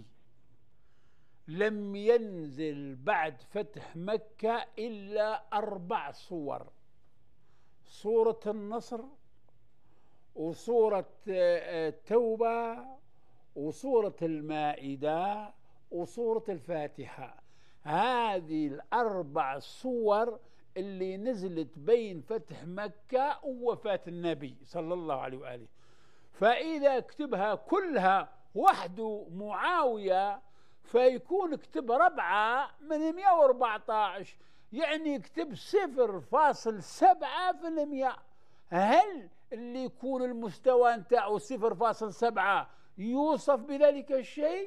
لم ينزل بعد فتح مكة إلا أربع صور: سورة النصر، وسورة التوبة، وسورة المائدة، وسورة الفاتحة. هذه الأربع صور اللي نزلت بين فتح مكة ووفاة النبي صلى الله عليه وآله. فإذا كتبها كلها وحده معاوية فيكون كتب ربعة من مئة وأربعة عشر، يعني يكتب صفر فاصل سبعة في المئة. هل اللي يكون المستوى نتاعو صفر فاصل سبعة يوصف بذلك الشيء؟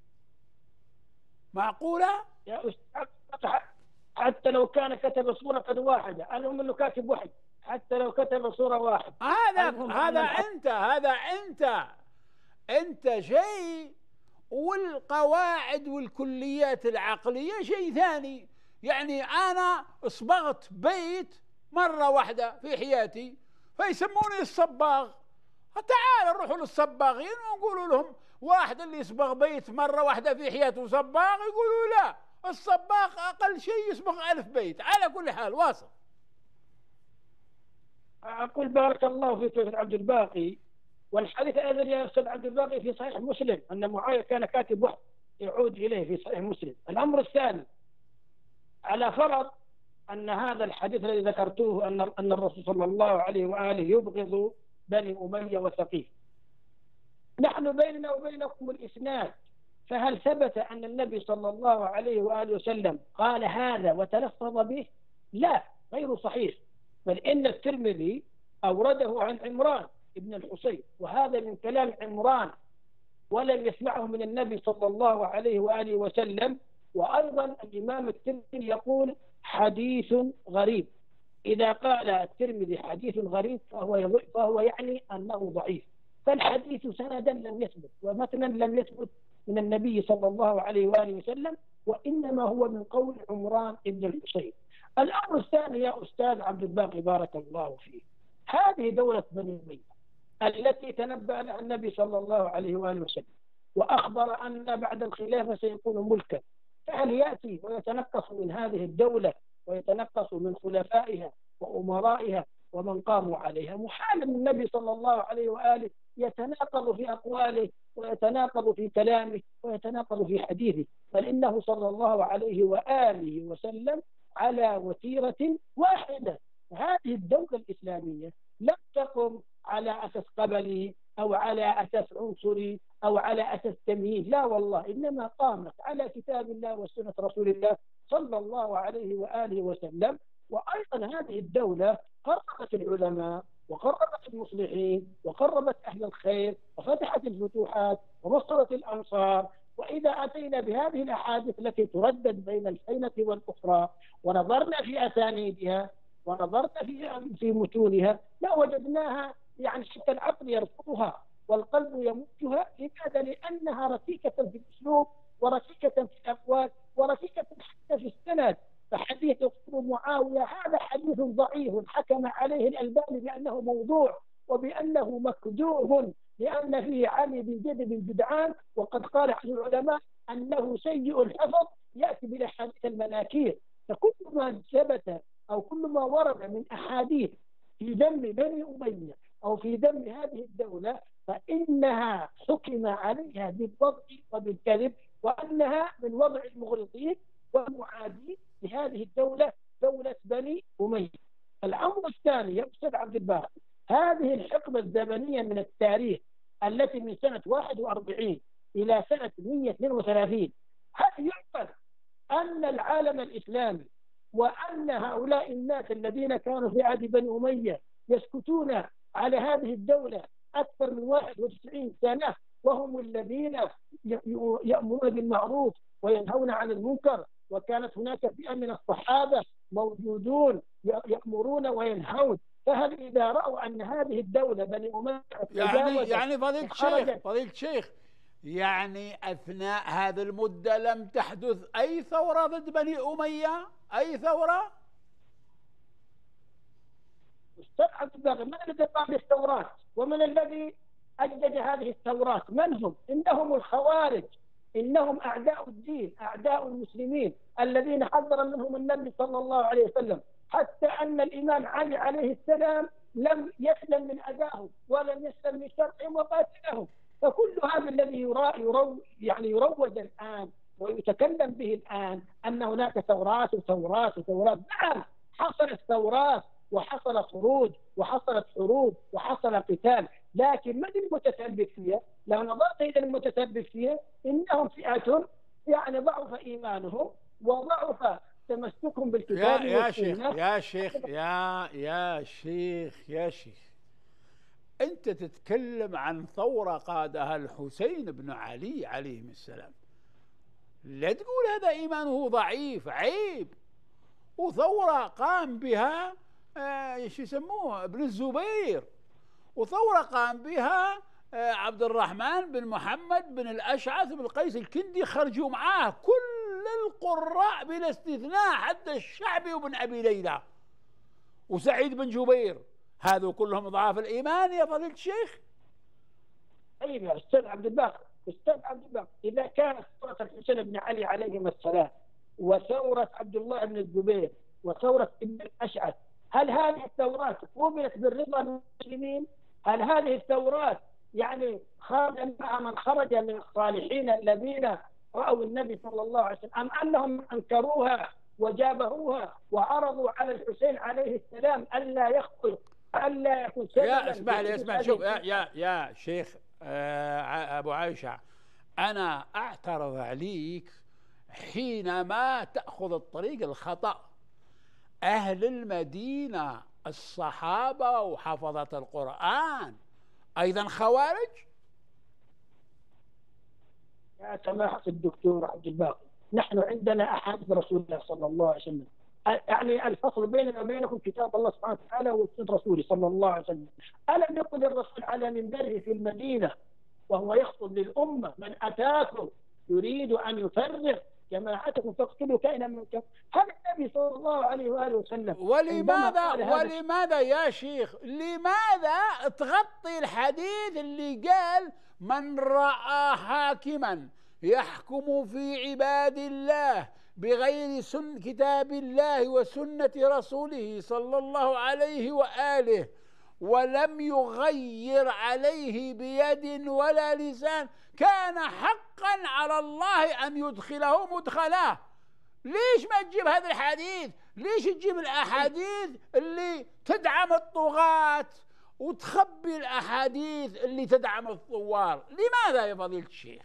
معقولة؟ يا أستاذ حتى لو كان كتب صورة واحدة، المهم أنه كاتب واحد، حتى لو كتب صورة واحدة هذا هذا أنت هذا أنت أنت شيء، والقواعد والكليات العقلية شيء ثاني. يعني أنا صبغت بيت مرة واحدة في حياتي فيسموني الصباغ. تعال نروحوا للصباغين ونقولوا لهم واحد اللي يصبغ بيت مرة واحدة في حياته صباغ، يقولوا لا، الصباغ أقل شيء يصبغ ألف بيت. على كل حال واصل. أقول بارك الله فيك يا عبد الباقي، والحديث أيضا يا أستاذ عبد الباقي في صحيح مسلم أن معاوية كان كاتب واحد يعود إليه في صحيح مسلم. الأمر الثاني، على فرض أن هذا الحديث الذي ذكرتوه أن أن الرسول صلى الله عليه وآله يبغض بني أمية وثقيف، نحن بيننا وبينكم الإسناد، فهل ثبت أن النبي صلى الله عليه وآله وسلم قال هذا وتلفظ به؟ لا، غير صحيح، بل إن الترمذي أورده عن عمران ابن الحصين، وهذا من كلام عمران ولم يسمعه من النبي صلى الله عليه وآله وسلم. وأيضا الإمام الترمذي يقول حديث غريب. إذا قال الترمذي حديث غريب فهو فهو يعني أنه ضعيف، فالحديث سندا لم يثبت ومتنا لم يثبت من النبي صلى الله عليه وآله وسلم، وإنما هو من قول عمران ابن الحصين. الأمر الثاني يا أستاذ عبد الباقي بارك الله فيه، هذه دولة بني أمية التي تنبأ لها النبي صلى الله عليه وآله وسلم وأخبر أن بعد الخلافة سيكون ملكا، فهل يأتي ويتنقص من هذه الدولة ويتنقص من خلفائها وأمرائها ومن قاموا عليها؟ محال من النبي صلى الله عليه وآله يتناقض في أقواله ويتناقض في كلامه ويتناقض في حديثه، بل إنه صلى الله عليه وآله وسلم على وتيرة واحدة. هذه الدولة الإسلامية لم تقم على أساس قبلي أو على أساس عنصري أو على أساس تمييز، لا والله، إنما قامت على كتاب الله وسنة رسول الله صلى الله عليه وآله وسلم. وأيضا هذه الدولة قربت العلماء وقربت المصلحين وقربت أهل الخير وفتحت الفتوحات ووصلت الأمصار. وإذا أتينا بهذه الأحاديث التي تردد بين الحينة والأخرى ونظرنا في أسانيدها ونظرنا في في متونها لوجدناها يعني حتى العقل يرفضها والقلب يموتها. لماذا؟ لأنها ركيكة في الأسلوب وركيكة في الأقوال وركيكة حتى في السند. فحديث قتل معاوية هذا حديث ضعيف حكم عليه الألباني بأنه موضوع وبأنه مكذوب، لأن فيه علي بن زيد بن جدعان، وقد قال أحد العلماء أنه سيء الحفظ يأتي بالأحاديث المناكير. فكل ما ثبت أو كل ما ورد من أحاديث في ذم بني أمية أو في ذم هذه الدولة فإنها حكم عليها بالوضع وبالكذب، وأنها من وضع المغرضين والمعادين لهذه الدولة، دولة بني أمية. الأمر الثاني يا أستاذ عبد الباقي، هذه الحقبة الزمنية من التاريخ التي من سنة واحد وأربعين إلى سنة مئة واثنين وثلاثين، هل يعقل أن العالم الإسلامي وأن هؤلاء الناس الذين كانوا في عهد بني أمية يسكتون على هذه الدولة أكثر من واحد وتسعين سنة، وهم الذين يأمرون بالمعروف وينهون عن المنكر، وكانت هناك فئة من الصحابة موجودون يأمرون وينهون؟ فهل إذا رأوا أن هذه الدولة بني أمية يعني يعني فضيلة الشيخ فضيلة الشيخ يعني أثناء هذه المدة لم تحدث أي ثورة ضد بني أمية؟ أي ثورة؟ أستاذ عبد الباقي، من الذي قام بالثورات؟ ومن الذي أجج هذه الثورات؟ من هم؟ إنهم الخوارج، إنهم أعداء الدين، أعداء المسلمين الذين حذر منهم النبي صلى الله عليه وسلم، حتى أن الإمام علي عليه السلام لم يسلم من أذاهم ولم يسلم من شرعهم وقاتلهم. فكل هذا الذي يرا يرو يعني يروج الآن ويتكلم به الآن أن هناك ثورات وثورات وثورات، نعم حصلت ثورات وحصل خروج وحصلت حروب وحصل قتال، لكن من المتسبب فيها؟ لو نظرت إلى المتسبب فيها إنهم فئة يعني ضعف إيمانهم وضعف تمسكهم بالكتاب يا يا شيخ والسنة. يا شيخ يا يا شيخ يا شيخ أنت تتكلم عن ثورة قادها الحسين بن علي عليه السلام، لا تقول هذا إيمانه ضعيف، عيب. وثورة قام بها آه شو يسموه ابن الزبير، وثورة قام بها آه عبد الرحمن بن محمد بن الأشعث بن قيس الكندي، خرجوا معاه كل القراء بلا استثناء، حتى الشعبي وابن أبي ليلى وسعيد بن جبير، هذو كلهم ضعاف الإيمان يا فضيلة الشيخ. طيب يا أستاذ عبد الباقي، أستاذ عبد الباقي، إذا كانت ثورة الحسين بن علي عليهما السلام وثورة عبد الله بن الزبير وثورة ابن الأشعث، هل هذه الثورات قوبلت بالرضا من المسلمين؟ هل هذه الثورات يعني خرج مع من خرج من الصالحين الذين رأوا النبي صلى الله عليه وسلم، أم أنهم أنكروها وجابهوها وعرضوا على الحسين عليه السلام ألا يخطئ ألا يكون سببا؟ يا اسمع لي اسمع، شوف يا يا يا شيخ آه أبو عائشة، أنا أعترض عليك حينما تأخذ الطريق الخطأ. أهل المدينة الصحابة وحفظة القرآن أيضا خوارج؟ يا سماحة الدكتور عبد الباقي، نحن عندنا أحاديث رسول الله صلى الله عليه وسلم، يعني الفصل بيننا وبينكم كتاب الله سبحانه وتعالى وسنة رسوله صلى الله عليه وسلم. ألم يقل الرسول على منبره في المدينة وهو يخطب للأمة: من أتاكم يريد أن يفرق جماعتكم فاقتلوا كائنا من كان؟ هذا النبي صلى الله عليه وآله وسلم. ولماذا ولماذا يا شيخ لماذا تغطي الحديث اللي قال: من رأى حاكما يحكم في عباد الله بغير سن كتاب الله وسنة رسوله صلى الله عليه وآله ولم يغير عليه بيد ولا لسان كان حقا على الله أن يدخله مدخلاه؟ ليش ما تجيب هذا الحديث؟ ليش تجيب الأحاديث اللي تدعم الطغاة وتخبي الأحاديث اللي تدعم الثوار؟ لماذا يا فضيلة الشيخ؟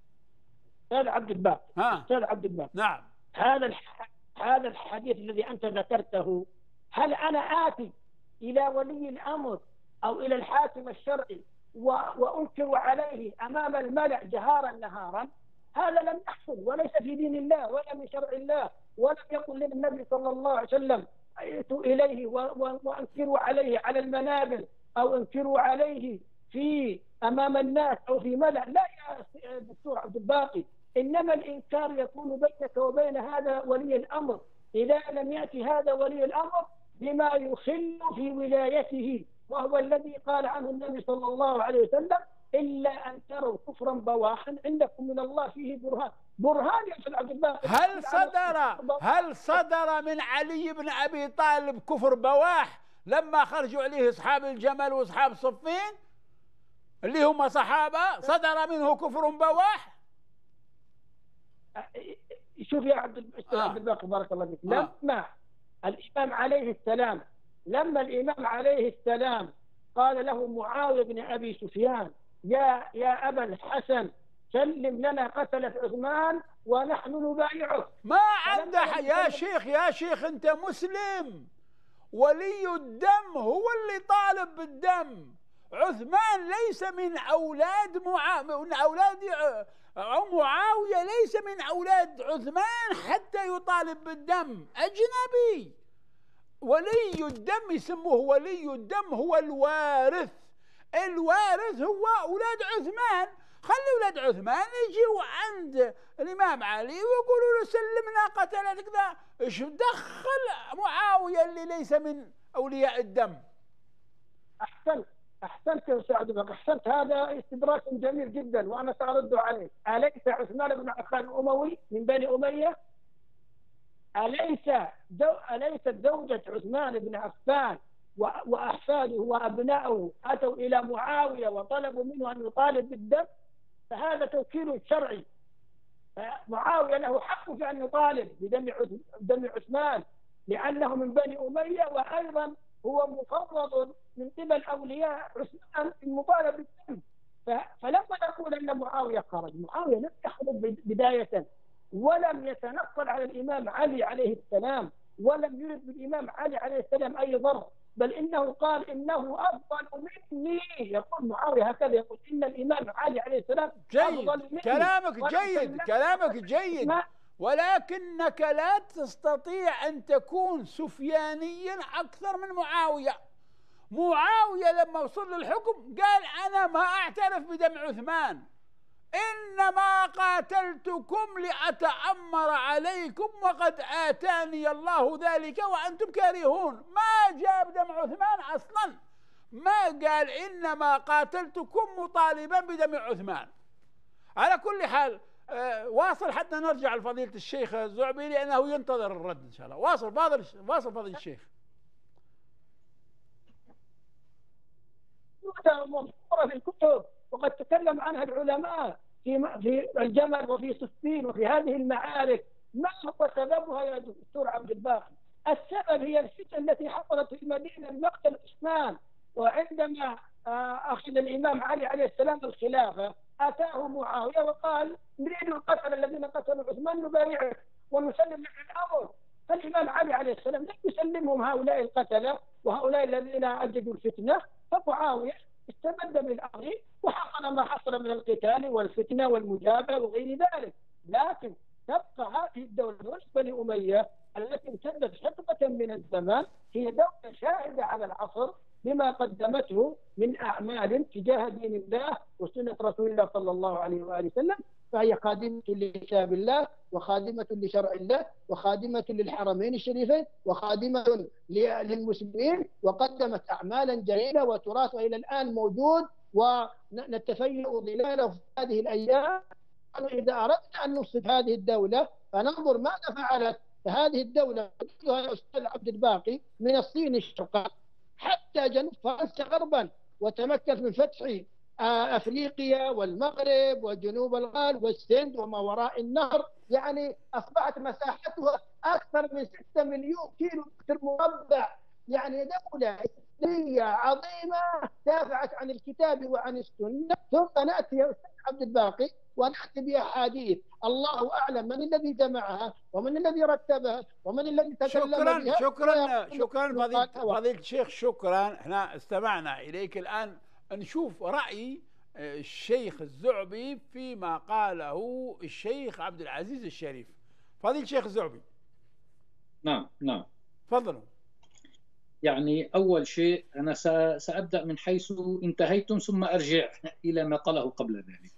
أستاذ عبد الباقي، أستاذ عبد الباقي، نعم، هذا الح... هذا الحديث الذي أنت ذكرته، هل أنا آتي إلى ولي الأمر أو إلى الحاكم الشرعي و... وأنكر عليه أمام الملأ جهارا نهارا؟ هذا لم يحصل وليس في دين الله ولا من شرع الله، ولم يقل للنبي صلى الله عليه وسلم: ائتوا إليه و... و... وأنكروا عليه على المنابر أو انكروا عليه في أمام الناس أو في ملأ. لا يا دكتور عبد الباقي، إنما الإنكار يكون بينك وبين هذا ولي الأمر إذا لم يأتي هذا ولي الأمر بما يخل في ولايته، وهو الذي قال عنه النبي صلى الله عليه وسلم: إلا أن تروا كفرا بواحا عندكم من الله فيه برهان. برهان يا أستاذ عبد الباقي. هل صدر هل صدر من علي بن أبي طالب كفر بواح لما خرجوا عليه أصحاب الجمل وأصحاب صفين اللي هم صحابة؟ صدر منه كفر بواح؟ شوف يا عبد عبد الباقي بارك الله فيك، لما الإمام عليه السلام لما الإمام عليه السلام قال له معاوية بن أبي سفيان: يا يا أبا الحسن سلم لنا قتلة عثمان ونحن نبايعه. ما عنده يا شيخ يا شيخ أنت مسلم، ولي الدم هو اللي طالب بالدم. عثمان ليس من أولاد معاوية، من أولاد معاوية ليس من أولاد عثمان حتى يطالب بالدم، أجنبي. ولي الدم يسموه ولي الدم، هو الوارث. الوارث هو أولاد عثمان. خلي أولاد عثمان يجوا عند الإمام علي ويقولوا له: سلمنا قتلتك ذا. إيش دخل معاوية اللي ليس من أولياء الدم؟ أحسنت أحسنت يا أستاذ عبد الباقي، أحسنت. هذا استدراك جميل جدا وأنا سأرد عليه. أليس عثمان بن عفان أموي من بني أمية؟ أليس دو... أليست زوجة عثمان بن عفان و... وأحفاده وأبنائه أتوا إلى معاوية وطلبوا منه أن يطالب بالدم؟ فهذا توكيل شرعي. معاوية له حق في أن يطالب بدم عث... دم عثمان لأنه من بني أمية، وأيضا هو مفوض من قبل أولياء عثمان في المطالبة بالدم. ف... فلما نقول أن معاوية خرج، معاوية لم يخرج بداية، ولم يتنقل على الإمام علي عليه السلام، ولم يرد بالإمام علي عليه السلام أي ضرر، بل إنه قال إنه أفضل مني. يقول معاوية هكذا، يقول إن الإمام علي عليه السلام أفضل جيد، مني. كلامك جيد، كلامك جيد، ولكنك لا تستطيع أن تكون سفيانيا أكثر من معاوية. معاوية لما وصل للحكم قال أنا ما أعترف بدم عثمان، إنما قاتلتكم لأتأمر عليكم وقد آتاني الله ذلك وأنتم كارهون. ما جاب دم عثمان أصلا، ما قال إنما قاتلتكم مطالبا بدم عثمان. على كل حال آه واصل حتى نرجع لفضيلة الشيخ الزعبي لأنه ينتظر الرد إن شاء الله. واصل فاضل، واصل فضيلة الشيخ. مذكورة في الكتب وقد تكلم عنها العلماء في في الجمل وفي صفين وفي هذه المعارك. ما هو سببها يا دكتور عبد الباقي؟ السبب هي الفتن التي حصلت في المدينة بمقتل عثمان، وعندما أخذ الإمام علي عليه السلام الخلافة أتاه معاوية وقال نريد القتل الذين قتلوا عثمان نبايعك ونسلم لك الأمر. فالإمام علي عليه السلام لم يسلمهم هؤلاء القتلة وهؤلاء الذين أجدوا الفتنة، فمعاوية استمد بالأمر وحصل ما حصل من القتال والفتنة والمجابهة وغير ذلك. لكن تبقى هذه الدولة بني أمية التي امتدت حقبة من الزمان هي دولة شاهدة على العصر بما قدمته من أعمال تجاه دين الله وسنة رسول الله صلى الله عليه وآله وسلم، فهي خادمة لكتاب الله وخادمة لشرع الله وخادمة للحرمين الشريفين وخادمة للمسلمين، وقدمت أعمالا جليلة وتراث إلى الآن موجود ونتفيأ ظلاله في هذه الأيام. إذا أردنا أن نصف هذه الدولة فننظر ماذا فعلت هذه الدولة يا أستاذ عبد الباقي من الصين الشرقا حتى جنوب فرنسا غربا، وتمكنت من فتح أفريقيا والمغرب وجنوب الغال والسند وما وراء النهر. يعني أصبحت مساحتها أكثر من ستة مليون كيلو متر مربع. يعني دولة إسلامية عظيمة دافعت عن الكتاب وعن السنة. ثم نأتي يا أستاذ عبد الباقي ونأتي بأحاديث الله أعلم من الذي جمعها ومن الذي رتبها ومن الذي تكلم شكرا بها. شكرا شكرا فضيلة فضيلة الشيخ، شكرا. احنا استمعنا إليك. الآن نشوف رأي الشيخ الزعبي فيما قاله الشيخ عبد العزيز الشريف. فضيلة الشيخ الزعبي. نعم نعم تفضلوا. يعني أول شيء أنا سأبدأ من حيث انتهيتم ثم أرجع إلى ما قاله قبل ذلك.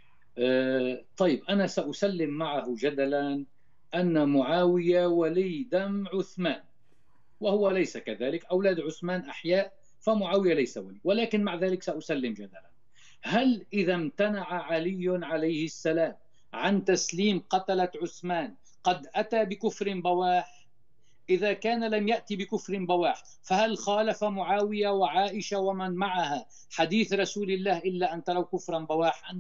أه طيب أنا سأسلم معه جدلا أن معاوية ولي دم عثمان، وهو ليس كذلك. أولاد عثمان أحياء فمعاوية ليس ولي، ولكن مع ذلك سأسلم جدلا. هل إذا امتنع علي عليه السلام عن تسليم قتلة عثمان قد أتى بكفر بواح؟ إذا كان لم يأتي بكفر بواح فهل خالف معاوية وعائشة ومن معها حديث رسول الله إلا أن تروا كفرا بواحا؟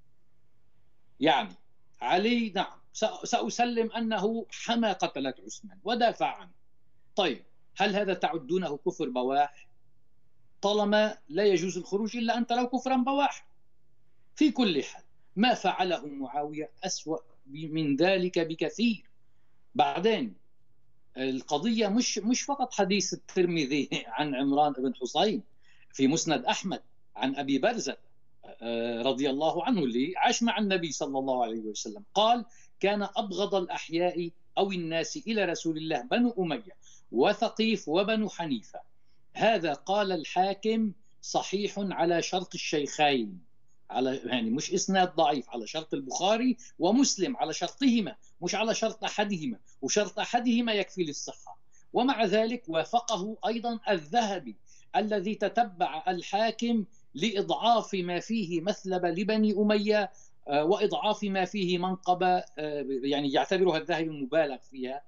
يعني علي نعم سأسلم أنه حمى قتلة عثمان ودافع عنه. طيب هل هذا تعدونه كفر بواح؟ طالما لا يجوز الخروج إلا أن تروا كفرا بواحا. في كل حال ما فعله معاوية أسوأ من ذلك بكثير. بعدين القضية مش مش فقط حديث الترمذي عن عمران بن حصين في مسند أحمد عن أبي برزة رضي الله عنه اللي عاش مع النبي صلى الله عليه وسلم، قال كان أبغض الأحياء أو الناس إلى رسول الله بنو أمية وثقيف وبنو حنيفة. هذا قال الحاكم صحيح على شرط الشيخين، على يعني مش إسناد ضعيف، على شرط البخاري ومسلم على شرطهما مش على شرط أحدهما، وشرط أحدهما يكفي للصحة. ومع ذلك وافقه أيضا الذهبي الذي تتبع الحاكم لإضعاف ما فيه مثلب لبني أمية وإضعاف ما فيه منقبة، يعني يعتبرها الذهبي مبالغ فيها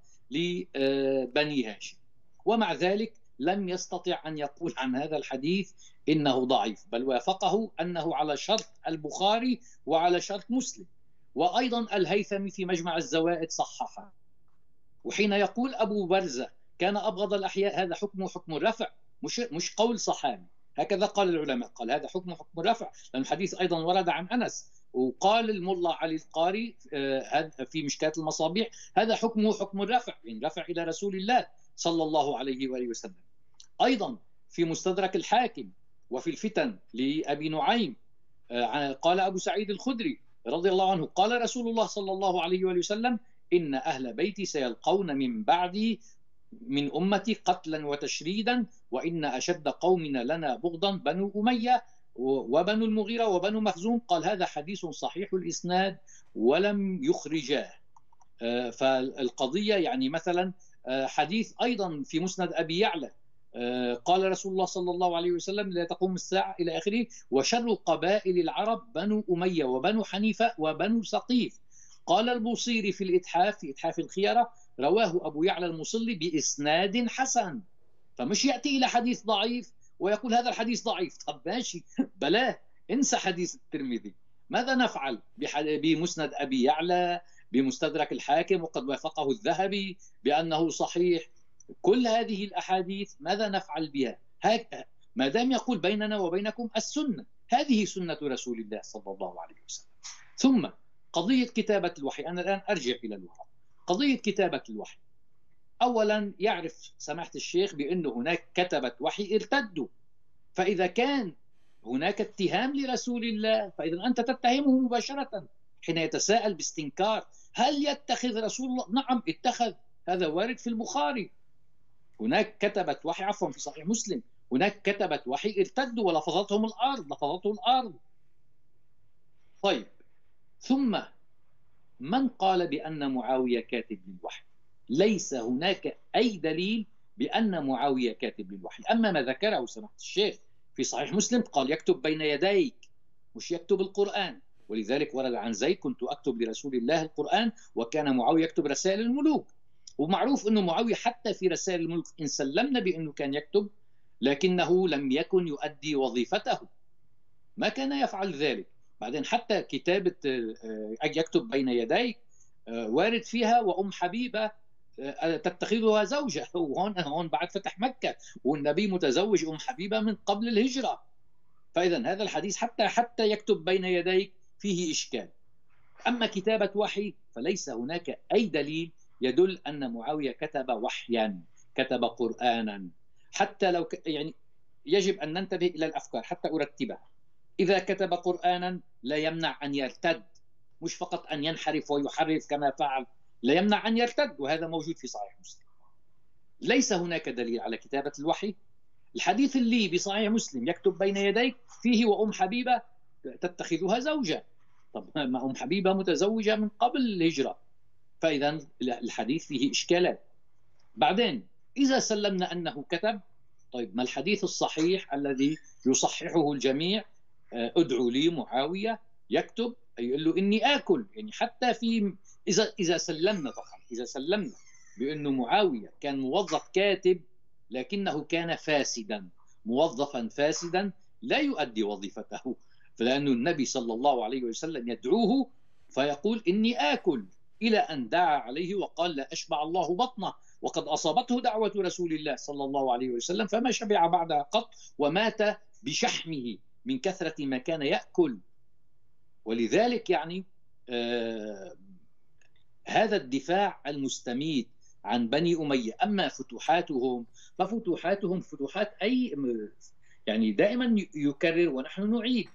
لبني هاشم. ومع ذلك لم يستطع أن يقول عن هذا الحديث إنه ضعيف، بل وافقه أنه على شرط البخاري وعلى شرط مسلم. وأيضا الهيثمي في مجمع الزوائد صححه. وحين يقول أبو برزة كان أبغض الأحياء هذا حكمه حكم الرفع، مش مش قول صحابي، هكذا قال العلماء، قال هذا حكم حكم الرفع، لأن الحديث أيضا ورد عن أنس وقال الملا علي القاري في مشكاة المصابيح هذا حكمه حكم الرفع، يعني رفع إلى رسول الله صلى الله عليه وآله وسلم. أيضا في مستدرك الحاكم وفي الفتن لأبي نعيم قال أبو سعيد الخدري رضي الله عنه قال رسول الله صلى الله عليه وآله وسلم إن أهل بيتي سيلقون من بعدي من أمتي قتلا وتشريدا، وإن أشد قومنا لنا بغضا بنو أمية وبنو المغيرة وبنو مخزوم. قال هذا حديث صحيح الإسناد ولم يخرجاه. فالقضية يعني مثلا حديث أيضا في مسند أبي يعلى قال رسول الله صلى الله عليه وسلم لا تقوم الساعة إلى آخره، وشر قبائل العرب بنو أمية وبنو حنيفة وبنو سقيف. قال البوصيري في الإتحاف في إتحاف الخيرة رواه أبو يعلى المصلي بإسناد حسن. فمش يأتي إلى حديث ضعيف ويقول هذا الحديث ضعيف. طب ماشي، بلاه، انسى حديث الترمذي. ماذا نفعل بمسند أبي يعلى، بمستدرك الحاكم وقد وافقه الذهبي بأنه صحيح؟ كل هذه الأحاديث ماذا نفعل بها؟ ما دام يقول بيننا وبينكم السنة، هذه سنة رسول الله صلى الله عليه وسلم. ثم قضية كتابة الوحي، أنا الآن أرجع إلى الوحي. قضية كتابة الوحي، أولا يعرف سماحة الشيخ بأن هناك كتبة وحي ارتدوا، فإذا كان هناك اتهام لرسول الله فإذا أنت تتهمه مباشرة حين يتساءل باستنكار هل يتخذ رسول الله؟ نعم اتخذ، هذا وارد في البخاري. هناك كتبة وحي، عفوا في صحيح مسلم، هناك كتبة وحي ارتدوا ولفظتهم الأرض، لفظته الأرض. طيب، ثم من قال بأن معاوية كاتب للوحي؟ ليس هناك أي دليل بأن معاوية كاتب للوحي. أما ما ذكره سماحة الشيخ في صحيح مسلم قال يكتب بين يديك، مش يكتب القرآن. ولذلك ورد عن زيد كنت أكتب لرسول الله القرآن، وكان معاوية يكتب رسائل الملوك. ومعروف أنه معاوية حتى في رسائل الملوك إن سلمنا بأنه كان يكتب، لكنه لم يكن يؤدي وظيفته، ما كان يفعل ذلك. بعدين حتى كتابة يكتب بين يديك وارد فيها وأم حبيبة تتخذها زوجة، وهون هون بعد فتح مكة والنبي متزوج أم حبيبة من قبل الهجرة. فإذا هذا الحديث حتى حتى يكتب بين يديك فيه إشكال. أما كتابة وحي فليس هناك أي دليل يدل أن معاوية كتب وحيا، كتب قرآنا. حتى لو ك... يعني يجب أن ننتبه إلى الأفكار حتى أرتبها. إذا كتب قرآنا لا يمنع أن يرتد، مش فقط أن ينحرف ويحرف كما فعل، لا يمنع أن يرتد، وهذا موجود في صحيح مسلم. ليس هناك دليل على كتابة الوحي. الحديث اللي بصحيح مسلم يكتب بين يديك فيه وأم حبيبة تتخذها زوجة. طب ما أم حبيبة متزوجة من قبل الهجرة، فإذا الحديث فيه إشكالات. بعدين إذا سلمنا أنه كتب، طيب ما الحديث الصحيح الذي يصححه الجميع؟ ادعوا لي معاوية يكتب، يقول له إني آكل. يعني حتى في إذا إذا سلمنا طبعا إذا سلمنا بأنه معاوية كان موظف كاتب لكنه كان فاسدا، موظفا فاسدا لا يؤدي وظيفته، فلأن النبي صلى الله عليه وسلم يدعوه فيقول إني آكل، إلى أن دعا عليه وقال لا أشبع الله بطنه، وقد أصابته دعوة رسول الله صلى الله عليه وسلم فما شبع بعدها قط، ومات بشحمه من كثرة ما كان يأكل. ولذلك يعني آه هذا الدفاع المستميت عن بني أمية. أما فتوحاتهم ففتوحاتهم فتوحات أي يعني دائما يكرر ونحن نعيد: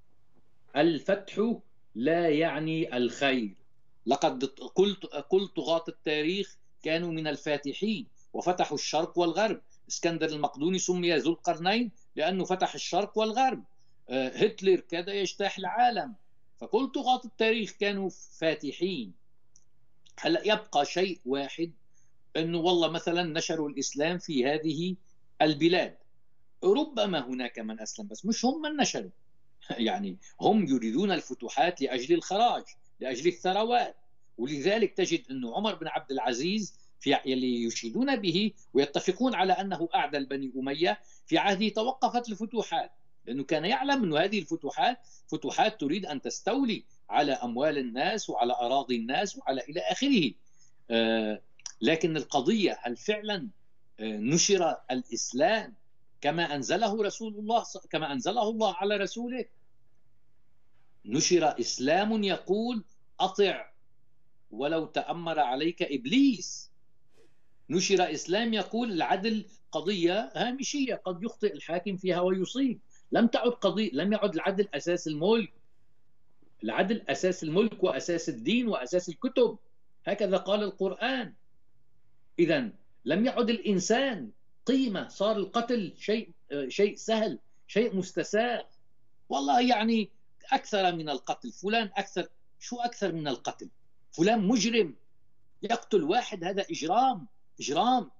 الفتح لا يعني الخير. لقد قلت قل طغاة التاريخ كانوا من الفاتحين وفتحوا الشرق والغرب. اسكندر المقدوني سمي ذو القرنين لأنه فتح الشرق والغرب. هتلر كاد يجتاح العالم. فكل طغاة التاريخ كانوا فاتحين. هلا يبقى شيء واحد، أنه والله مثلا نشروا الإسلام في هذه البلاد، ربما هناك من أسلم بس مش هم من نشروا. يعني هم يريدون الفتوحات لأجل الخراج، لأجل الثروات. ولذلك تجد أن عمر بن عبد العزيز في اللي يشيدون به ويتفقون على أنه أعدل بني أمية في عهده توقفت الفتوحات، لأنه كان يعلم أن هذه الفتوحات فتوحات تريد أن تستولي على أموال الناس وعلى أراضي الناس وعلى إلى آخره. آه لكن القضية هل فعلا آه نشر الإسلام كما أنزله رسول الله كما أنزله الله على رسوله؟ نشر إسلام يقول أطع ولو تأمر عليك إبليس. نشر إسلام يقول العدل قضية هامشية قد يخطئ الحاكم فيها ويصيب. لم تعد قضية، لم يعد العدل أساس الملك. العدل أساس الملك وأساس الدين وأساس الكتب، هكذا قال القرآن. إذن لم يعد الإنسان قيمة، صار القتل شيء شيء سهل، شيء مستساغ. والله يعني أكثر من القتل، فلان أكثر، شو أكثر من القتل؟ فلان مجرم يقتل واحد، هذا إجرام، إجرام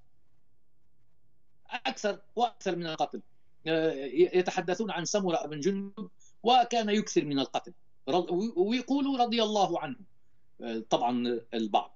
أكثر وأكثر من القتل. يتحدثون عن سمرة بن جندب وكان يكثر من القتل ويقولوا رضي الله عنه طبعا البعض.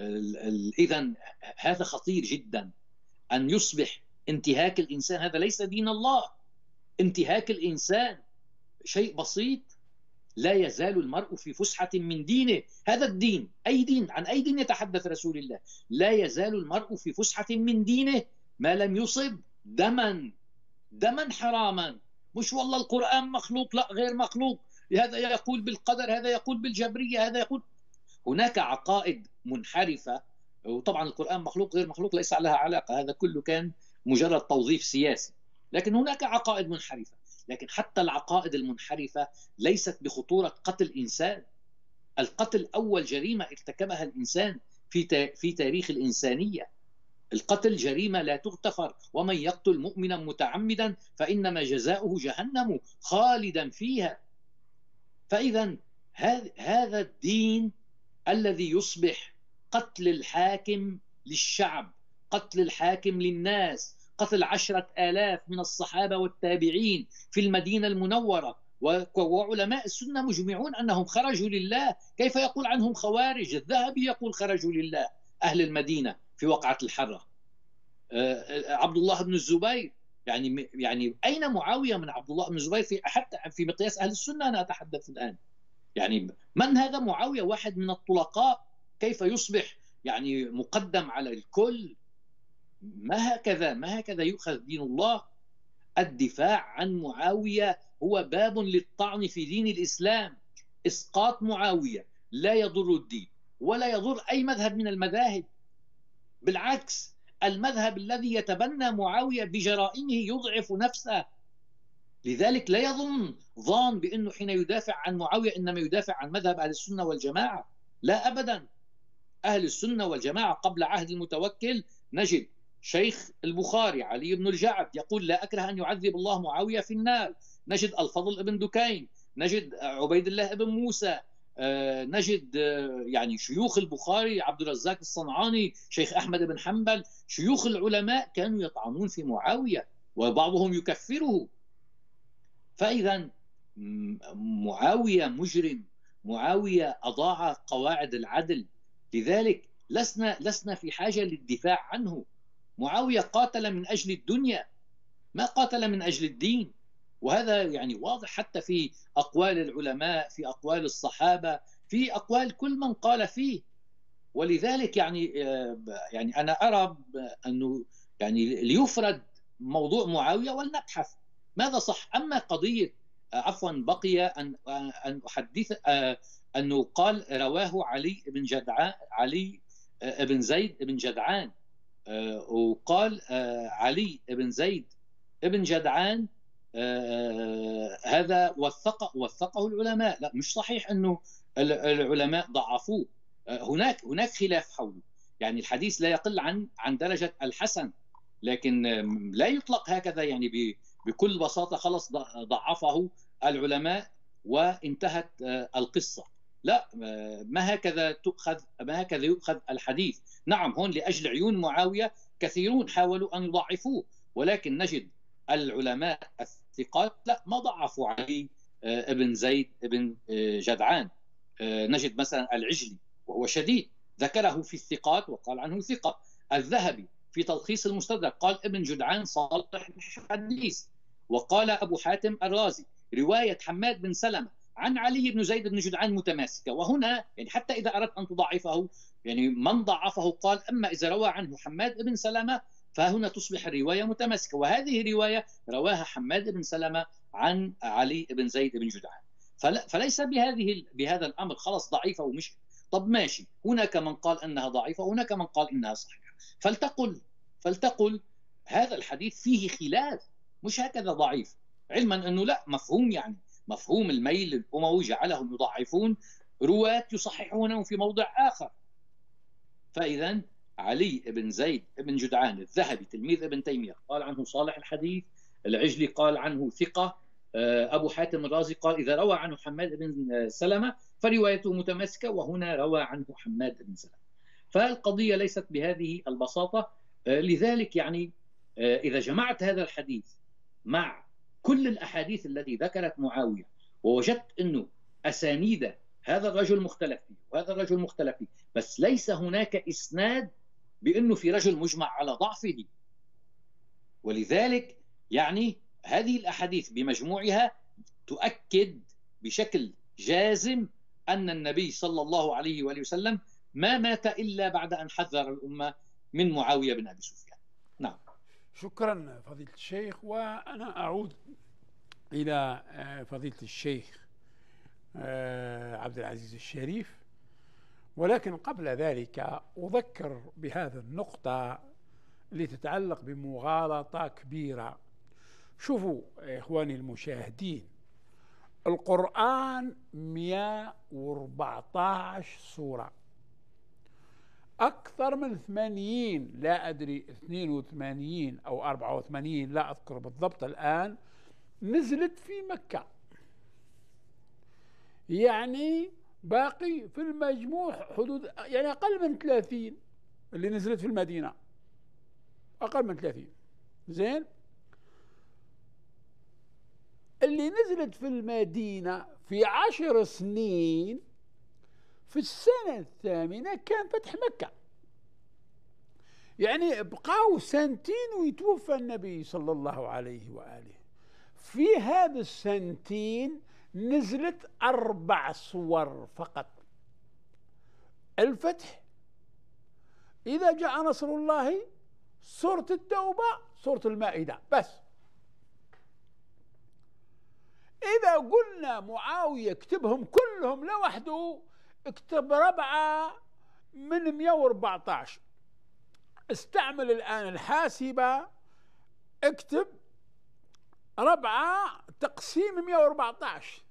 إذن هذا خطير جدا أن يصبح انتهاك الإنسان، هذا ليس دين الله. انتهاك الإنسان شيء بسيط، لا يزال المرء في فسحة من دينه. هذا الدين، أي دين، عن أي دين يتحدث رسول الله؟ لا يزال المرء في فسحة من دينه ما لم يصب دما دما حراما. مش والله القرآن مخلوق، لا غير مخلوق، هذا يقول بالقدر، هذا يقول بالجبرية، هذا يقول. هناك عقائد منحرفة، وطبعا القرآن مخلوق غير مخلوق ليس لها علاقة، هذا كله كان مجرد توظيف سياسي. لكن هناك عقائد منحرفة، لكن حتى العقائد المنحرفة ليست بخطورة قتل إنسان. القتل أول جريمة ارتكبها الإنسان في في تاريخ الإنسانية. القتل جريمة لا تغتفر، ومن يقتل مؤمنا متعمدا فإنما جزاؤه جهنم خالدا فيها. فإذا هذا الدين الذي يصبح قتل الحاكم للشعب، قتل الحاكم للناس، قتل عشرة آلاف من الصحابة والتابعين في المدينة المنورة، وعلماء السنة مجمعون أنهم خرجوا لله. كيف يقول عنهم خوارج؟ الذهبي يقول خرجوا لله أهل المدينة في وقعة الحرة. عبد الله بن الزبير، يعني يعني أين معاوية من عبد الله بن الزبير في حتى في مقياس أهل السنة؟ أنا أتحدث الآن، يعني من هذا معاوية؟ واحد من الطلقاء، كيف يصبح يعني مقدم على الكل؟ ما هكذا ما هكذا يؤخذ دين الله. الدفاع عن معاوية هو باب للطعن في دين الإسلام. إسقاط معاوية لا يضر الدين ولا يضر أي مذهب من المذاهب، بالعكس، المذهب الذي يتبنى معاوية بجرائمه يضعف نفسه. لذلك لا يظن ظان بأنه حين يدافع عن معاوية إنما يدافع عن مذهب أهل السنة والجماعة، لا أبدا. أهل السنة والجماعة قبل عهد المتوكل نجد شيخ البخاري علي بن الجعد يقول لا أكره أن يعذب الله معاوية في النار. نجد الفضل بن دكين، نجد عبيد الله بن موسى، آه نجد آه يعني شيوخ البخاري عبد الرزاق الصنعاني، شيخ أحمد بن حنبل، شيوخ العلماء كانوا يطعنون في معاوية وبعضهم يكفره. فإذا معاوية مجرم، معاوية أضاع قواعد العدل، لذلك لسنا لسنا في حاجة للدفاع عنه. معاوية قاتل من أجل الدنيا، ما قاتل من أجل الدين، وهذا يعني واضح حتى في أقوال العلماء، في أقوال الصحابة، في أقوال كل من قال فيه. ولذلك يعني يعني أنا أرى أنه يعني ليفرد موضوع معاوية ولنبحث ماذا صح. أما قضية عفوا بقي أن أن أحدث أنه قال رواه علي بن جدعان، علي بن زيد بن جدعان، وقال علي بن زيد بن جدعان هذا وثق وثقه العلماء. لا، مش صحيح أنه العلماء ضعفوه. هناك هناك خلاف حوله، يعني الحديث لا يقل عن عن درجة الحسن، لكن لا يطلق هكذا يعني بكل بساطة خلص ضعفه العلماء وانتهت القصة. لا، ما هكذا تؤخذ، ما هكذا يؤخذ الحديث. نعم، هون لأجل عيون معاوية كثيرون حاولوا أن يضعفوه، ولكن نجد العلماء الثقات لا، ما ضعفوا علي ابن زيد ابن جدعان. نجد مثلا العجلي وهو شديد ذكره في الثقات وقال عنه ثقة. الذهبي في تلخيص المستدرك قال ابن جدعان صالح الحديث. وقال أبو حاتم الرازي رواية حماد بن سلمة عن علي بن زيد بن جدعان متماسكة. وهنا يعني حتى إذا أردت أن تضعفه، يعني من ضعفه قال أما إذا روى عنه حماد بن سلمة فهنا تصبح الرواية متماسكة، وهذه رواية رواها حماد بن سلمة عن علي بن زيد بن جدعان. فليس بهذه بهذا الأمر خلص ضعيفة ومش. طب ماشي، هناك من قال أنها ضعيفة وهناك من قال أنها صحيحة، فلتقل فلتقل هذا الحديث فيه خلاف، مش هكذا ضعيف، علما أنه لا مفهوم، يعني مفهوم الميل الأموي جعلهم يضعفون رواة يصححونه في موضع آخر. فإذا علي بن زيد بن جدعان الذهبي تلميذ ابن تيمية قال عنه صالح الحديث، العجلي قال عنه ثقة، أبو حاتم الرازي قال إذا روى عنه حماد بن سلمة فروايته متماسكة، وهنا روى عنه حماد بن سلمة. فالقضية ليست بهذه البساطة. لذلك يعني إذا جمعت هذا الحديث مع كل الأحاديث التي ذكرت معاوية ووجدت أنه أسانيد هذا الرجل مختلف فيه وهذا الرجل مختلف فيه، بس ليس هناك إسناد بأنه في رجل مجمع على ضعفه. ولذلك يعني هذه الأحاديث بمجموعها تؤكد بشكل جازم أن النبي صلى الله عليه وآله وسلم ما مات إلا بعد أن حذر الأمة من معاوية بن أبي سفيان. نعم. شكرا فضيلة الشيخ. وأنا أعود إلى فضيلة الشيخ عبد العزيز الشريف، ولكن قبل ذلك أذكر بهذا النقطة اللي تتعلق بمغالطة كبيرة. شوفوا إخواني المشاهدين، القرآن مئة وأربعة عشر سورة، أكثر من ثمانين، لا أدري اثنين وثمانين أو أربعة وثمانين لا أذكر بالضبط الآن، نزلت في مكة. يعني باقي في المجموع حدود يعني أقل من ثلاثين اللي نزلت في المدينة، أقل من ثلاثين. زين، اللي نزلت في المدينة في عشر سنين في السنة الثامنة كان فتح مكة. يعني بقاو سنتين ويتوفى النبي صلى الله عليه وآله. في هذا السنتين نزلت أربع صور فقط: الفتح، إذا جاء نصر الله، سورة التوبة، سورة المائدة، بس. إذا قلنا معاوية اكتبهم كلهم لوحده، اكتب ربعة من مئة وأربعة عشر. استعمل الآن الحاسبة، اكتب ربعة تقسيم مئة وأربعة عشر،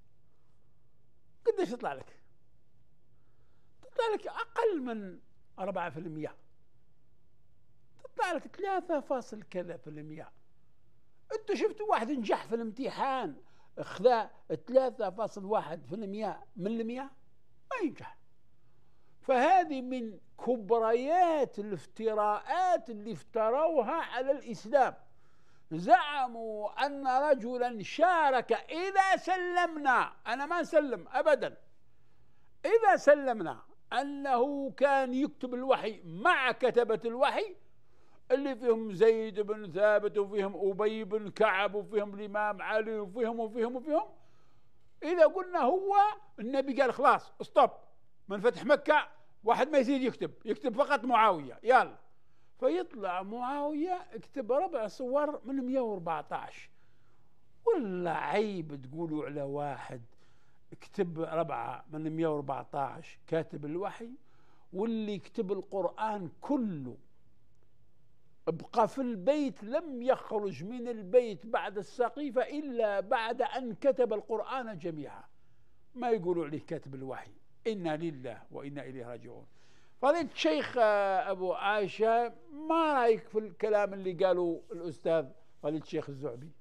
قديش يطلع لك؟ تطلع لك أقل من أربعة في المئة، تطلع لك ثلاثة فاصل كذا في المئة. أنتوا شفتوا واحد نجح في الامتحان أخذ ثلاثة فاصل واحد في المئة من المئة؟ ما ينجح. فهذه من كبريات الافتراءات اللي افتروها على الإسلام. زعموا أن رجلا شارك، إذا سلمنا، أنا ما نسلم أبدا، إذا سلمنا أنه كان يكتب الوحي مع كتبة الوحي اللي فيهم زيد بن ثابت وفيهم أبي بن كعب وفيهم الإمام علي وفيهم وفيهم وفيهم، إذا قلنا هو النبي قال خلاص استوب من فتح مكة، واحد ما يزيد يكتب، يكتب فقط معاوية، يلا. فيطلع معاوية اكتب ربع صور من مئة وأربعة عشر. ولا عيب تقولوا على واحد اكتب ربعة من مئة وأربعة عشر كاتب الوحي، واللي يكتب القرآن كله ابقى في البيت، لم يخرج من البيت بعد السقيفة إلا بعد أن كتب القرآن جميعا. ما يقولوا عليه كاتب الوحي. إنا لله وإنا إليه راجعون. فضيلة الشيخ أبو عائشة، ما رأيك في الكلام اللي قاله الأستاذ فضيلة الشيخ الزعبي؟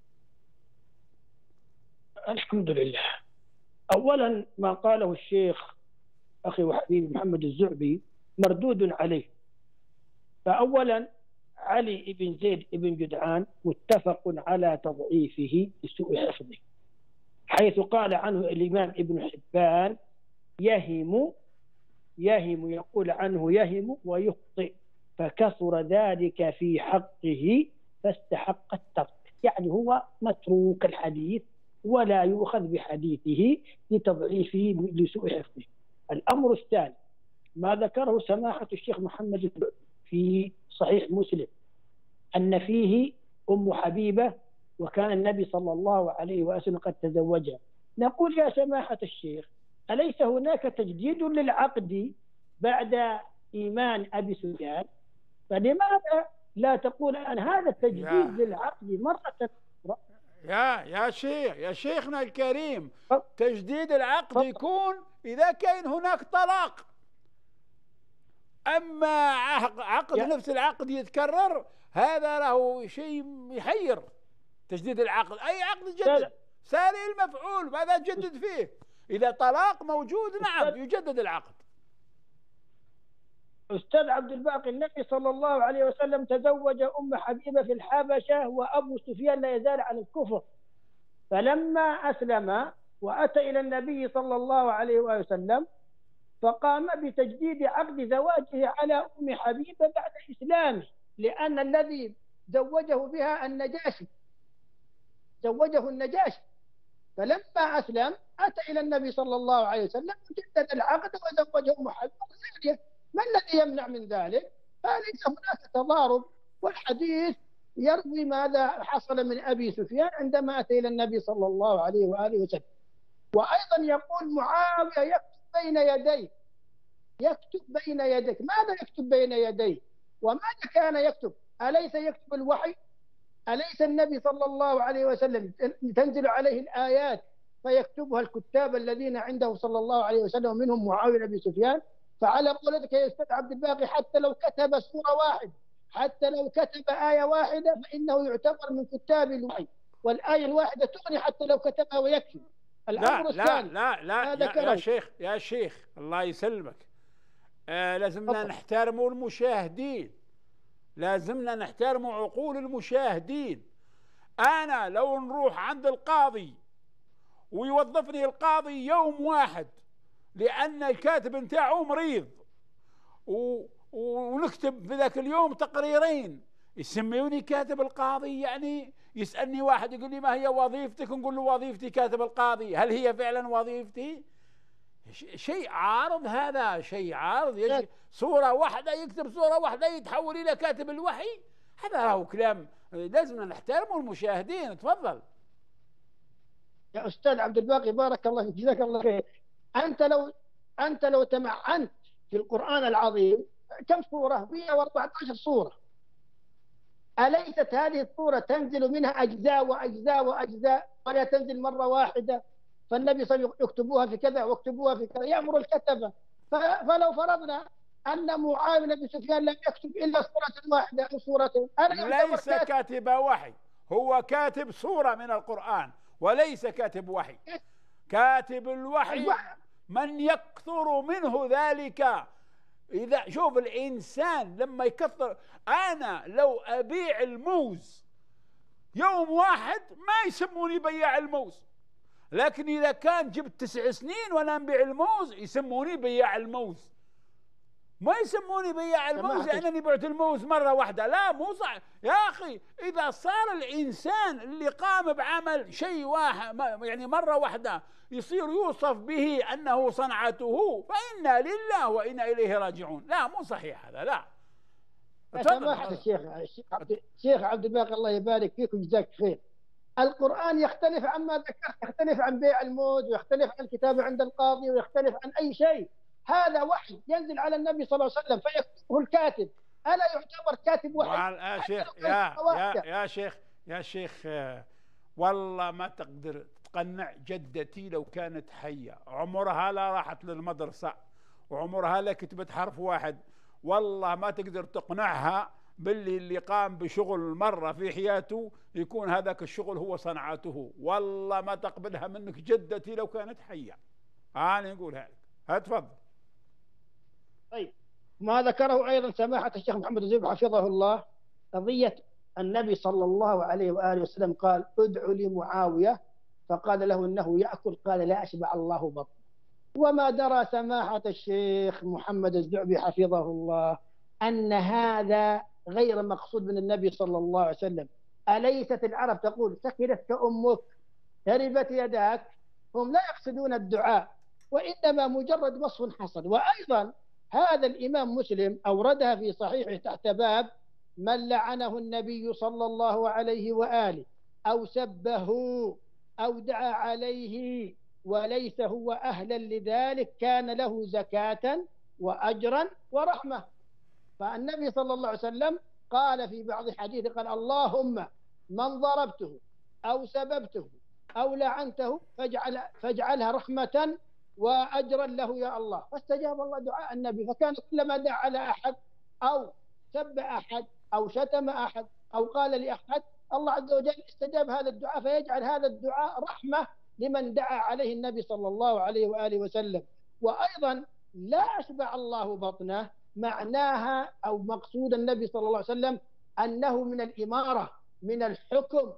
الحمد لله. أولا ما قاله الشيخ أخي وحبيبي محمد الزعبي مردود عليه. فأولا علي بن زيد بن جدعان متفق على تضعيفه لسوء حفظه، حيث قال عنه الإمام ابن حبان يهم يهم يقول عنه يهم ويخطئ، فكثر ذلك في حقه فاستحق الترك. يعني هو متروك الحديث ولا يؤخذ بحديثه لتضعيفه لسوء حفظه. الأمر الثاني ما ذكره سماحة الشيخ محمد في صحيح مسلم أن فيه أم حبيبة، وكان النبي صلى الله عليه وسلم قد تزوجها، نقول يا سماحة الشيخ، أليس هناك تجديد للعقد بعد إيمان أبي سفيان؟ فلماذا لا تقول أن هذا التجديد للعقد مرة أخرى؟ يا يا شيخ يا شيخنا الكريم، تجديد العقد يكون إذا كان هناك طلاق. أما عقد نفس العقد يتكرر، هذا له شيء يحير. تجديد العقد أي عقد يجدد، ساري المفعول ماذا تجدد فيه؟ إذا طلاق موجود نعم يجدد العقد. أستاذ عبد الباقي، النبي صلى الله عليه وسلم تزوج أم حبيبة في الحبشة وأبو سفيان لا يزال عن الكفر، فلما أسلم وأتى إلى النبي صلى الله عليه وسلم فقام بتجديد عقد زواجه على أم حبيبة بعد إسلامه، لأن الذي زوجه بها النجاشي، زوجه النجاشي، فلما أسلم أتى إلى النبي صلى الله عليه وسلم وجدد العقد وزوجه أم حبيبة. ما الذي يمنع من ذلك؟ فليس هناك تضارب، والحديث يروي ماذا حصل من أبي سفيان عندما أتى إلى النبي صلى الله عليه وآله وسلم. وأيضا يقول معاوية يكتب بين يديه، يكتب بين يديك. ماذا يكتب بين يديه؟ وماذا كان يكتب؟ أليس يكتب الوحي؟ أليس النبي صلى الله عليه وسلم تنزل عليه الآيات فيكتبها الكتاب الذين عنده صلى الله عليه وسلم ومنهم معاوية بن سفيان؟ فعلى قولتك يا أستاذ عبد الباقي، حتى لو كتب سورة واحدة، حتى لو كتب آية واحدة، فإنه يعتبر من كتاب الوحي، والآية الواحدة تغني حتى لو كتبها ويكفي. الأمر الثاني لا لا لا يا, يا شيخ يا شيخ الله يسلمك، آه لازمنا نحترموا المشاهدين، لازمنا نحترموا عقول المشاهدين. أنا لو نروح عند القاضي ويوظفني القاضي يوم واحد لأن الكاتب نتاعه مريض و... ونكتب في ذاك اليوم تقريرين، يسموني كاتب القاضي؟ يعني يسألني واحد يقول لي ما هي وظيفتك؟ نقول له وظيفتي كاتب القاضي. هل هي فعلا وظيفتي؟ شيء عارض، هذا شيء عارض. يش... صورة واحدة يكتب صورة واحدة يتحول إلى كاتب الوحي، هذا هو كلام لازم نحترمه المشاهدين. تفضل يا أستاذ عبد الباقي، بارك الله فيك، جزاك الله خير. أنت لو أنت لو تمعنت في القرآن العظيم كم سورة؟ مئة وأربعة عشر سورة. أليست هذه السورة تنزل منها أجزاء وأجزاء وأجزاء ولا تنزل مرة واحدة؟ فالنبي صلى الله عليه وسلم يكتبوها في كذا واكتبوها في كذا، يأمر الكتبة. فلو فرضنا أن معاوية بن سفيان لم يكتب إلا سورة واحدة أو سورتين، ليس كاتب وحي، هو كاتب سورة من القرآن وليس كاتب وحي. كاتب الوحي من يكثر منه ذلك. إذا شوف الإنسان لما يكثر، أنا لو أبيع الموز يوم واحد ما يسموني بياع الموز، لكن إذا كان جبت تسع سنين وأنا نبيع الموز يسموني بياع الموز. ما يسموني بياع الموز لأنني بعت الموز مرة واحدة، لا مو صح يا أخي. إذا صار الإنسان اللي قام بعمل شيء واحد يعني مرة واحدة يصير يوصف به أنه صنعته، فإنا لله وإنا إليه راجعون. لا مو صحيح هذا، لا. سماحة الشيخ الشيخ عبد الباقي الله يبارك فيك ويجزاك خير، القرآن يختلف عما ذكرت، يختلف عن بيع الموز ويختلف عن الكتابة عند القاضي ويختلف عن أي شيء. هذا وحي ينزل على النبي صلى الله عليه وسلم فيكتبه الكاتب، ألا يعتبر كاتب وحي؟ يا شيخ يا يا يا شيخ يا شيخ والله ما تقدر تقنع جدتي لو كانت حية، عمرها لا راحت للمدرسة وعمرها لا كتبت حرف واحد، والله ما تقدر تقنعها باللي اللي قام بشغل مرة في حياته يكون هذاك الشغل هو صنعته. والله ما تقبلها منك جدتي لو كانت حية. أنا نقولها لك. هتفضل. طيب، ما ذكره أيضا سماحة الشيخ محمد الزبيب حفظه الله، قضية النبي صلى الله عليه وآله وسلم قال ادعوا لمعاوية فقال له إنه يأكل، قال لا أشبع الله بطن. وما درى سماحة الشيخ محمد الزعبي حفظه الله أن هذا غير مقصود من النبي صلى الله عليه وسلم. أليست العرب تقول سكرتك أمك هربت يداك؟ هم لا يقصدون الدعاء وإنما مجرد وصف حصل. وأيضا هذا الإمام مسلم أوردها في صحيحه تحت باب من لعنه النبي صلى الله عليه وآله أو سبه أو دعا عليه وليس هو أهلا لذلك كان له زكاة وأجرا ورحمة. فالنبي صلى الله عليه وسلم قال في بعض الحديث قال اللهم من ضربته أو سببته أو لعنته فاجعل فاجعلها رحمة وأجرا له يا الله. فاستجاب الله دعاء النبي، فكان كلما دعا على أحد أو سب أحد أو شتم أحد أو قال لأحد الله عز وجل استجاب هذا الدعاء، فيجعل هذا الدعاء رحمة لمن دعا عليه النبي صلى الله عليه وآله وسلم. وأيضا لا أشبع الله بطنه معناها أو مقصود النبي صلى الله عليه وسلم أنه من الإمارة من الحكم.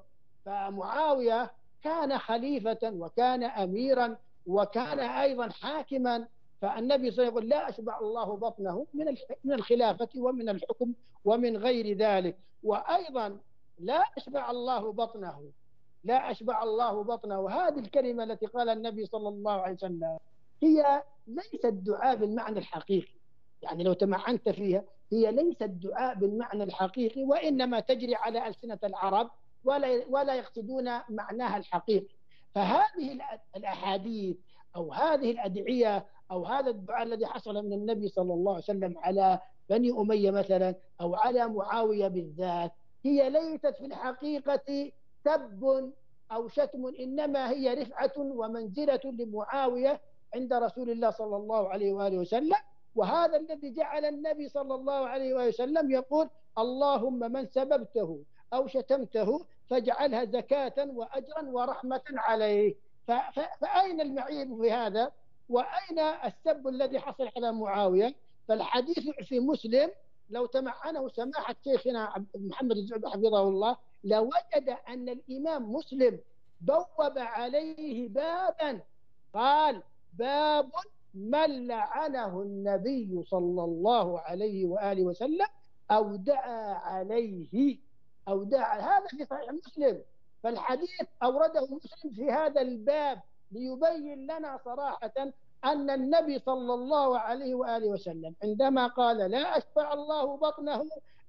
فمعاوية كان خليفة وكان أميرا وكان أيضا حاكما، فالنبي صلى الله عليه وسلم يقول لا أشبع الله بطنه من من الخلافة ومن الحكم ومن غير ذلك. وأيضا لا أشبع الله بطنه لا أشبع الله بطنه هذه الكلمة التي قال النبي صلى الله عليه وسلم هي ليست دعاء بالمعنى الحقيقي، يعني لو تمعنت فيها هي ليست دعاء بالمعنى الحقيقي، وإنما تجري على ألسنة العرب ولا ولا يقصدون معناها الحقيقي. فهذه الأحاديث أو هذه الأدعية أو هذا الدعاء الذي حصل من النبي صلى الله عليه وسلم على بني أمية مثلا أو على معاوية بالذات هي ليست في الحقيقة سب أو شتم، إنما هي رفعة ومنزلة لمعاوية عند رسول الله صلى الله عليه وآله وسلم. وهذا الذي جعل النبي صلى الله عليه وآله وسلم يقول اللهم من سببته أو شتمته فاجعلها زكاة وأجرا ورحمة عليه. فأين المعيب في هذا؟ وأين السب الذي حصل على معاوية؟ فالحديث في مسلم لو تمعنه سماحة شيخنا محمد الزعبي حفظه الله لوجد أن الإمام مسلم بوب عليه بابا قال باب من لعنه النبي صلى الله عليه وآله وسلم أو دعا عليه أو دعا. هذا في صحيح مسلم، فالحديث أورده مسلم في هذا الباب ليبين لنا صراحة أن النبي صلى الله عليه وآله وسلم عندما قال لا أشبع الله بطنه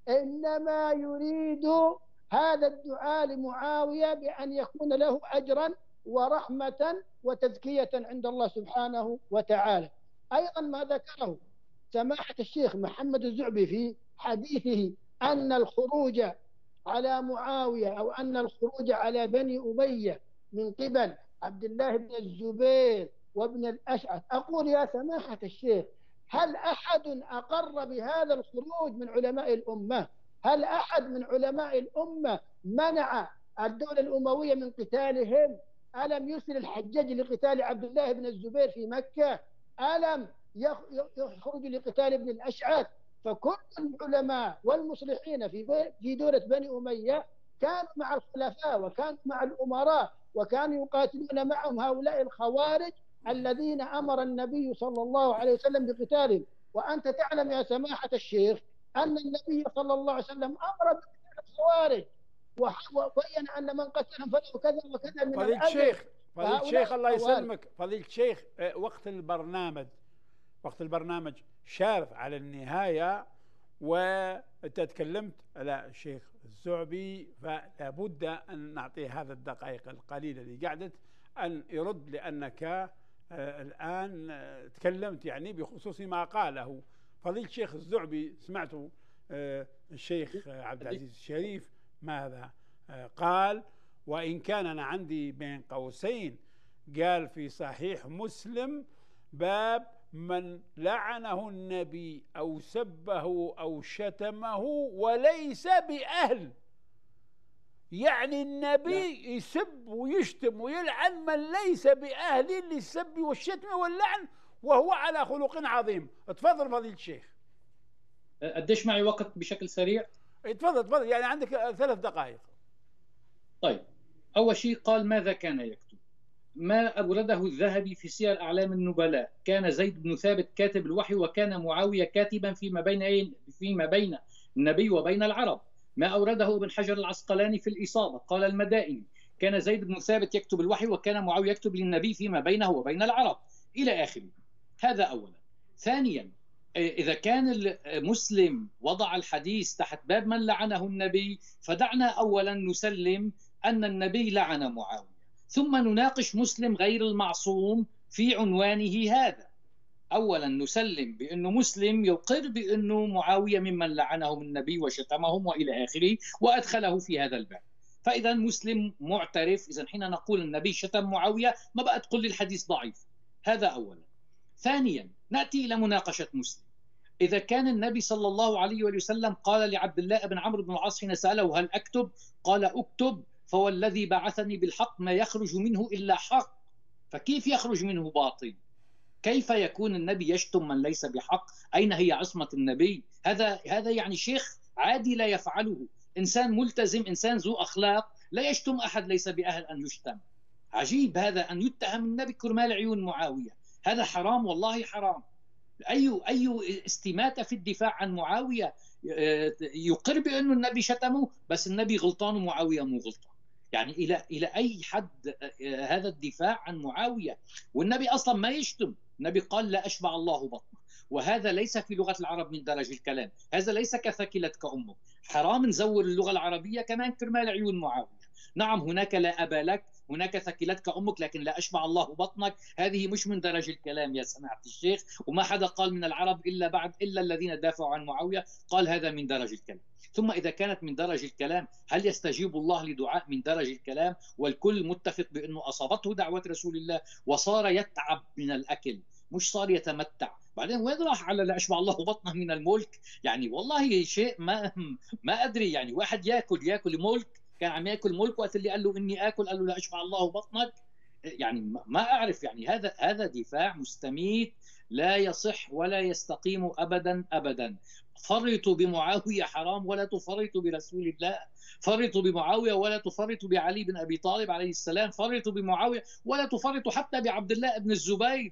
إنما يريد هذا الدعاء لمعاوية بأن يكون له أجرا ورحمة وتزكية عند الله سبحانه وتعالى. أيضا ما ذكره سماحة الشيخ محمد الزعبي في حديثه أن الخروج على معاوية أو أن الخروج على بني أمية من قبل عبد الله بن الزبير وابن الأشعث، أقول يا سماحة الشيخ هل أحد أقر بهذا الخروج من علماء الأمة؟ هل أحد من علماء الأمة منع الدولة الأموية من قتالهم؟ ألم يرسل الحجاج لقتال عبد الله بن الزبير في مكة؟ ألم يخرج لقتال ابن الأشعث؟ فكل العلماء والمصلحين في في دولة بني أمية كانوا مع الخلفاء وكانوا مع الأمراء وكانوا يقاتلون معهم هؤلاء الخوارج الذين أمر النبي صلى الله عليه وسلم بقتالهم. وأنت تعلم يا سماحة الشيخ أن النبي صلى الله عليه وسلم أمر بقتال الخوارج وبين أن من قتلهم فله كذا وكذا من فضيلة الشيخ فضيلة الشيخ الله يسلمك فضيلة الشيخ وقت البرنامج وقت البرنامج شارف على النهاية وأنت تكلمت على الشيخ الزعبي، فلا بد أن نعطيه هذا الدقائق القليلة اللي قعدت أن يرد، لأنك آه الآن آه تكلمت يعني بخصوص ما قاله فضيلة الشيخ الزعبي. سمعتوا آه الشيخ آه عبد العزيز الشريف ماذا آه قال؟ وإن كان أنا عندي بين قوسين قال في صحيح مسلم باب من لعنه النبي أو سبه أو شتمه وليس بأهل، يعني النبي يسب ويشتم ويلعن من ليس بأهل للسب والشتم واللعن وهو على خلق عظيم. تفضل فضيلة الشيخ. قديش معي وقت بشكل سريع؟ تفضل تفضل يعني عندك ثلاث دقائق. طيب، أول شيء قال ماذا كان يكتب؟ ما أورده الذهبي في سير أعلام النبلاء كان زيد بن ثابت كاتب الوحي وكان معاوية كاتبا فيما بين فيما بين النبي وبين العرب. ما أورده ابن حجر العسقلاني في الإصابة قال المدائني كان زيد بن ثابت يكتب الوحي وكان معاوية يكتب للنبي فيما بينه وبين العرب إلى آخره. هذا أولا. ثانيا، إذا كان المسلم وضع الحديث تحت باب من لعنه النبي، فدعنا أولا نسلم أن النبي لعن معاوية، ثم نناقش مسلم غير المعصوم في عنوانه هذا. أولا نسلم بأنه مسلم يقر بأنه معاوية ممن لعنهم النبي وشتمهم وإلى آخره وأدخله في هذا الباب. فإذا مسلم معترف. إذا حين نقول النبي شتم معاوية ما بقى تقول لي الحديث ضعيف. هذا أولا. ثانيا نأتي إلى مناقشة مسلم. إذا كان النبي صلى الله عليه وسلم قال لعبد الله بن عمرو بن العاص حين سأله هل أكتب؟ قال أكتب، فوالذي بعثني بالحق ما يخرج منه إلا حق. فكيف يخرج منه باطل؟ كيف يكون النبي يشتم من ليس بحق؟ أين هي عصمة النبي؟ هذا هذا يعني شيخ عادي لا يفعله، إنسان ملتزم، إنسان ذو أخلاق لا يشتم أحد ليس بأهل أن يشتم. عجيب هذا أن يتهم النبي كرمال عيون معاوية. هذا حرام، والله حرام. أي أي استماتة في الدفاع عن معاوية. يقر بأنه النبي شتمه بس النبي غلطان ومعاوية مو غلطان. يعني إلى إلى أي حد هذا الدفاع عن معاوية؟ والنبي أصلا ما يشتم. النبي قال لا أشبع الله بطنه، وهذا ليس في لغة العرب من درج الكلام. هذا ليس كثكلتك أمك. حرام نزور اللغة العربية كمان كرمال عيون معاوية. نعم هناك لا أبا لك، هناك ثكلتك أمك، لكن لا أشبع الله بطنك هذه مش من درج الكلام يا سماحة الشيخ. وما حدا قال من العرب إلا بعد إلا الذين دافعوا عن معاوية قال هذا من درج الكلام. ثم إذا كانت من درج الكلام هل يستجيب الله لدعاء من درج الكلام والكل متفق بأنه أصابته دعوة رسول الله وصار يتعب من الأكل مش صار يتمتع؟ بعدين وين راح على لا أشبع الله بطنه من الملك؟ يعني والله شيء ما ما أدري. يعني واحد يأكل يأكل ملك، كان عم يأكل ملك وقت اللي قال له إني آكل قال له لا أشبع الله بطنك. يعني ما أعرف. يعني هذا هذا دفاع مستميت لا يصح ولا يستقيم أبدا أبدا. فرطوا بمعاوية حرام ولا تفرطوا برسول الله. فرطوا بمعاوية ولا تفرطوا بعلي بن أبي طالب عليه السلام. فرطوا بمعاوية ولا تفرطوا حتى بعبد الله بن الزبير،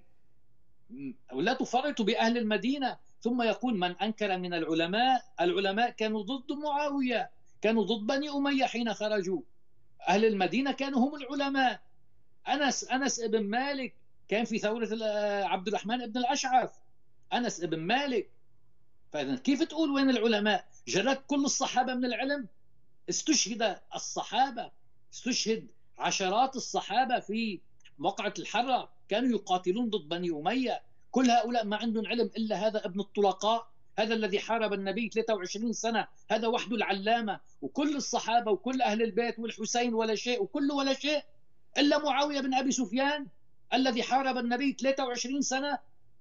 ولا تفرطوا بأهل المدينة. ثم يقول من أنكر من العلماء، العلماء كانوا ضد معاوية، كانوا ضد بني أمية حين خرجوا. أهل المدينة كانوا هم العلماء. أنس أنس ابن مالك كان في ثورة عبد الرحمن ابن الأشعث، أنس ابن مالك. فإذا كيف تقول وين العلماء؟ جرت كل الصحابة من العلم. استشهد الصحابة، استشهد عشرات الصحابة في موقعة الحرة، كانوا يقاتلون ضد بني أمية. كل هؤلاء ما عندهم علم إلا هذا ابن الطلقاء، هذا الذي حارب النبي ثلاثة وعشرين سنة، هذا وحده العلامة. وكل الصحابة وكل أهل البيت والحسين ولا شيء، وكله ولا شيء إلا معاوية بن أبي سفيان الذي حارب النبي ثلاثة وعشرين سنة.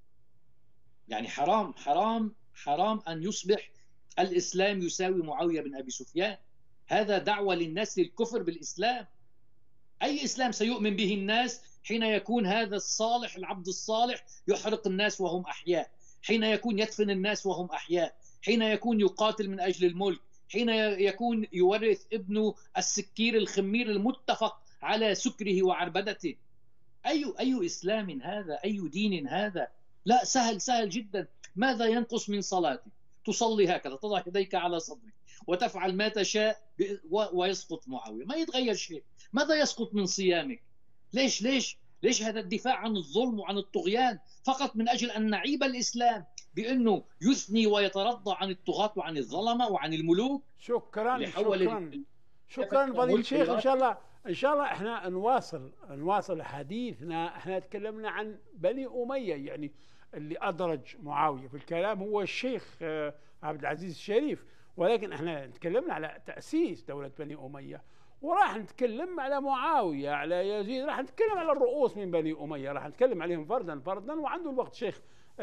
يعني حرام حرام حرام أن يصبح الإسلام يساوي معاوية بن أبي سفيان. هذا دعوة للناس للكفر بالإسلام. أي إسلام سيؤمن به الناس حين يكون هذا الصالح العبد الصالح يحرق الناس وهم أحياء، حين يكون يدفن الناس وهم أحياء، حين يكون يقاتل من أجل الملك، حين يكون يورث ابنه السكير الخمير المتفق على سكره وعربدته. أي أي إسلام هذا؟ أي دين هذا؟ لا، سهل سهل جدا. ماذا ينقص من صلاتك؟ تصلي هكذا، تضع يديك على صدرك وتفعل ما تشاء ويسقط معاوية، ما يتغير شيء. ماذا يسقط من صيامك؟ ليش ليش ليش هذا الدفاع عن الظلم وعن الطغيان فقط من أجل أن نعيب الإسلام بأنه يثني ويترضى عن الطغاة وعن الظلمة وعن الملوك؟ شكرا شكرا شكرا فضيلة الشيخ. إن شاء الله إن شاء الله إحنا نواصل نواصل حديثنا. إحنا تكلمنا عن بني أمية، يعني اللي أدرج معاوية في الكلام هو الشيخ عبد العزيز الشريف، ولكن إحنا تكلمنا على تأسيس دولة بني أمية، وراح نتكلم على معاوية، على يزيد، راح نتكلم على الرؤوس من بني أمية، راح نتكلم عليهم فردا فردا. وعنده الوقت شيخ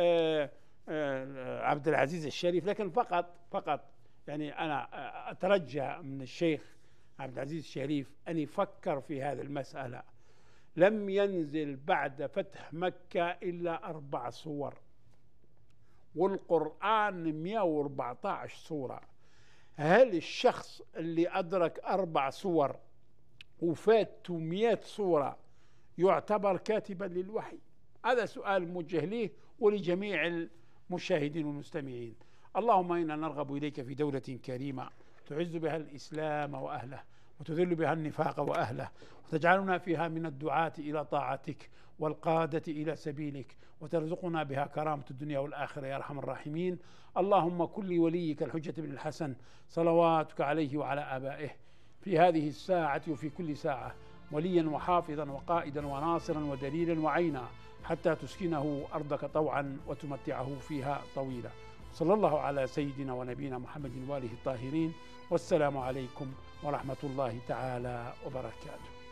عبد العزيز الشريف. لكن فقط فقط يعني أنا أترجى من الشيخ عبد العزيز الشريف أن يفكر في هذه المسألة. لم ينزل بعد فتح مكة إلا أربع سور، والقرآن مئة وأربعة عشر سورة. هل الشخص اللي أدرك أربع سور وفاته مئة سورة يعتبر كاتبا للوحي؟ هذا سؤال موجه له ولجميع المشاهدين والمستمعين. اللهم إنا نرغب إليك في دولة كريمة تعز بها الإسلام وأهله وتذل بها النفاق وأهله، وتجعلنا فيها من الدعاة إلى طاعتك والقادة إلى سبيلك، وترزقنا بها كرامة الدنيا والآخرة يا أرحم الراحمين. اللهم كن لوليك الحجة بن الحسن صلواتك عليه وعلى آبائه في هذه الساعة وفي كل ساعة، وليا وحافظا وقائدا وناصرا ودليلا وعينا، حتى تسكنه أرضك طوعا وتمتعه فيها طويلا. صلى الله على سيدنا ونبينا محمد وآله الطاهرين، والسلام عليكم ورحمة الله تعالى وبركاته.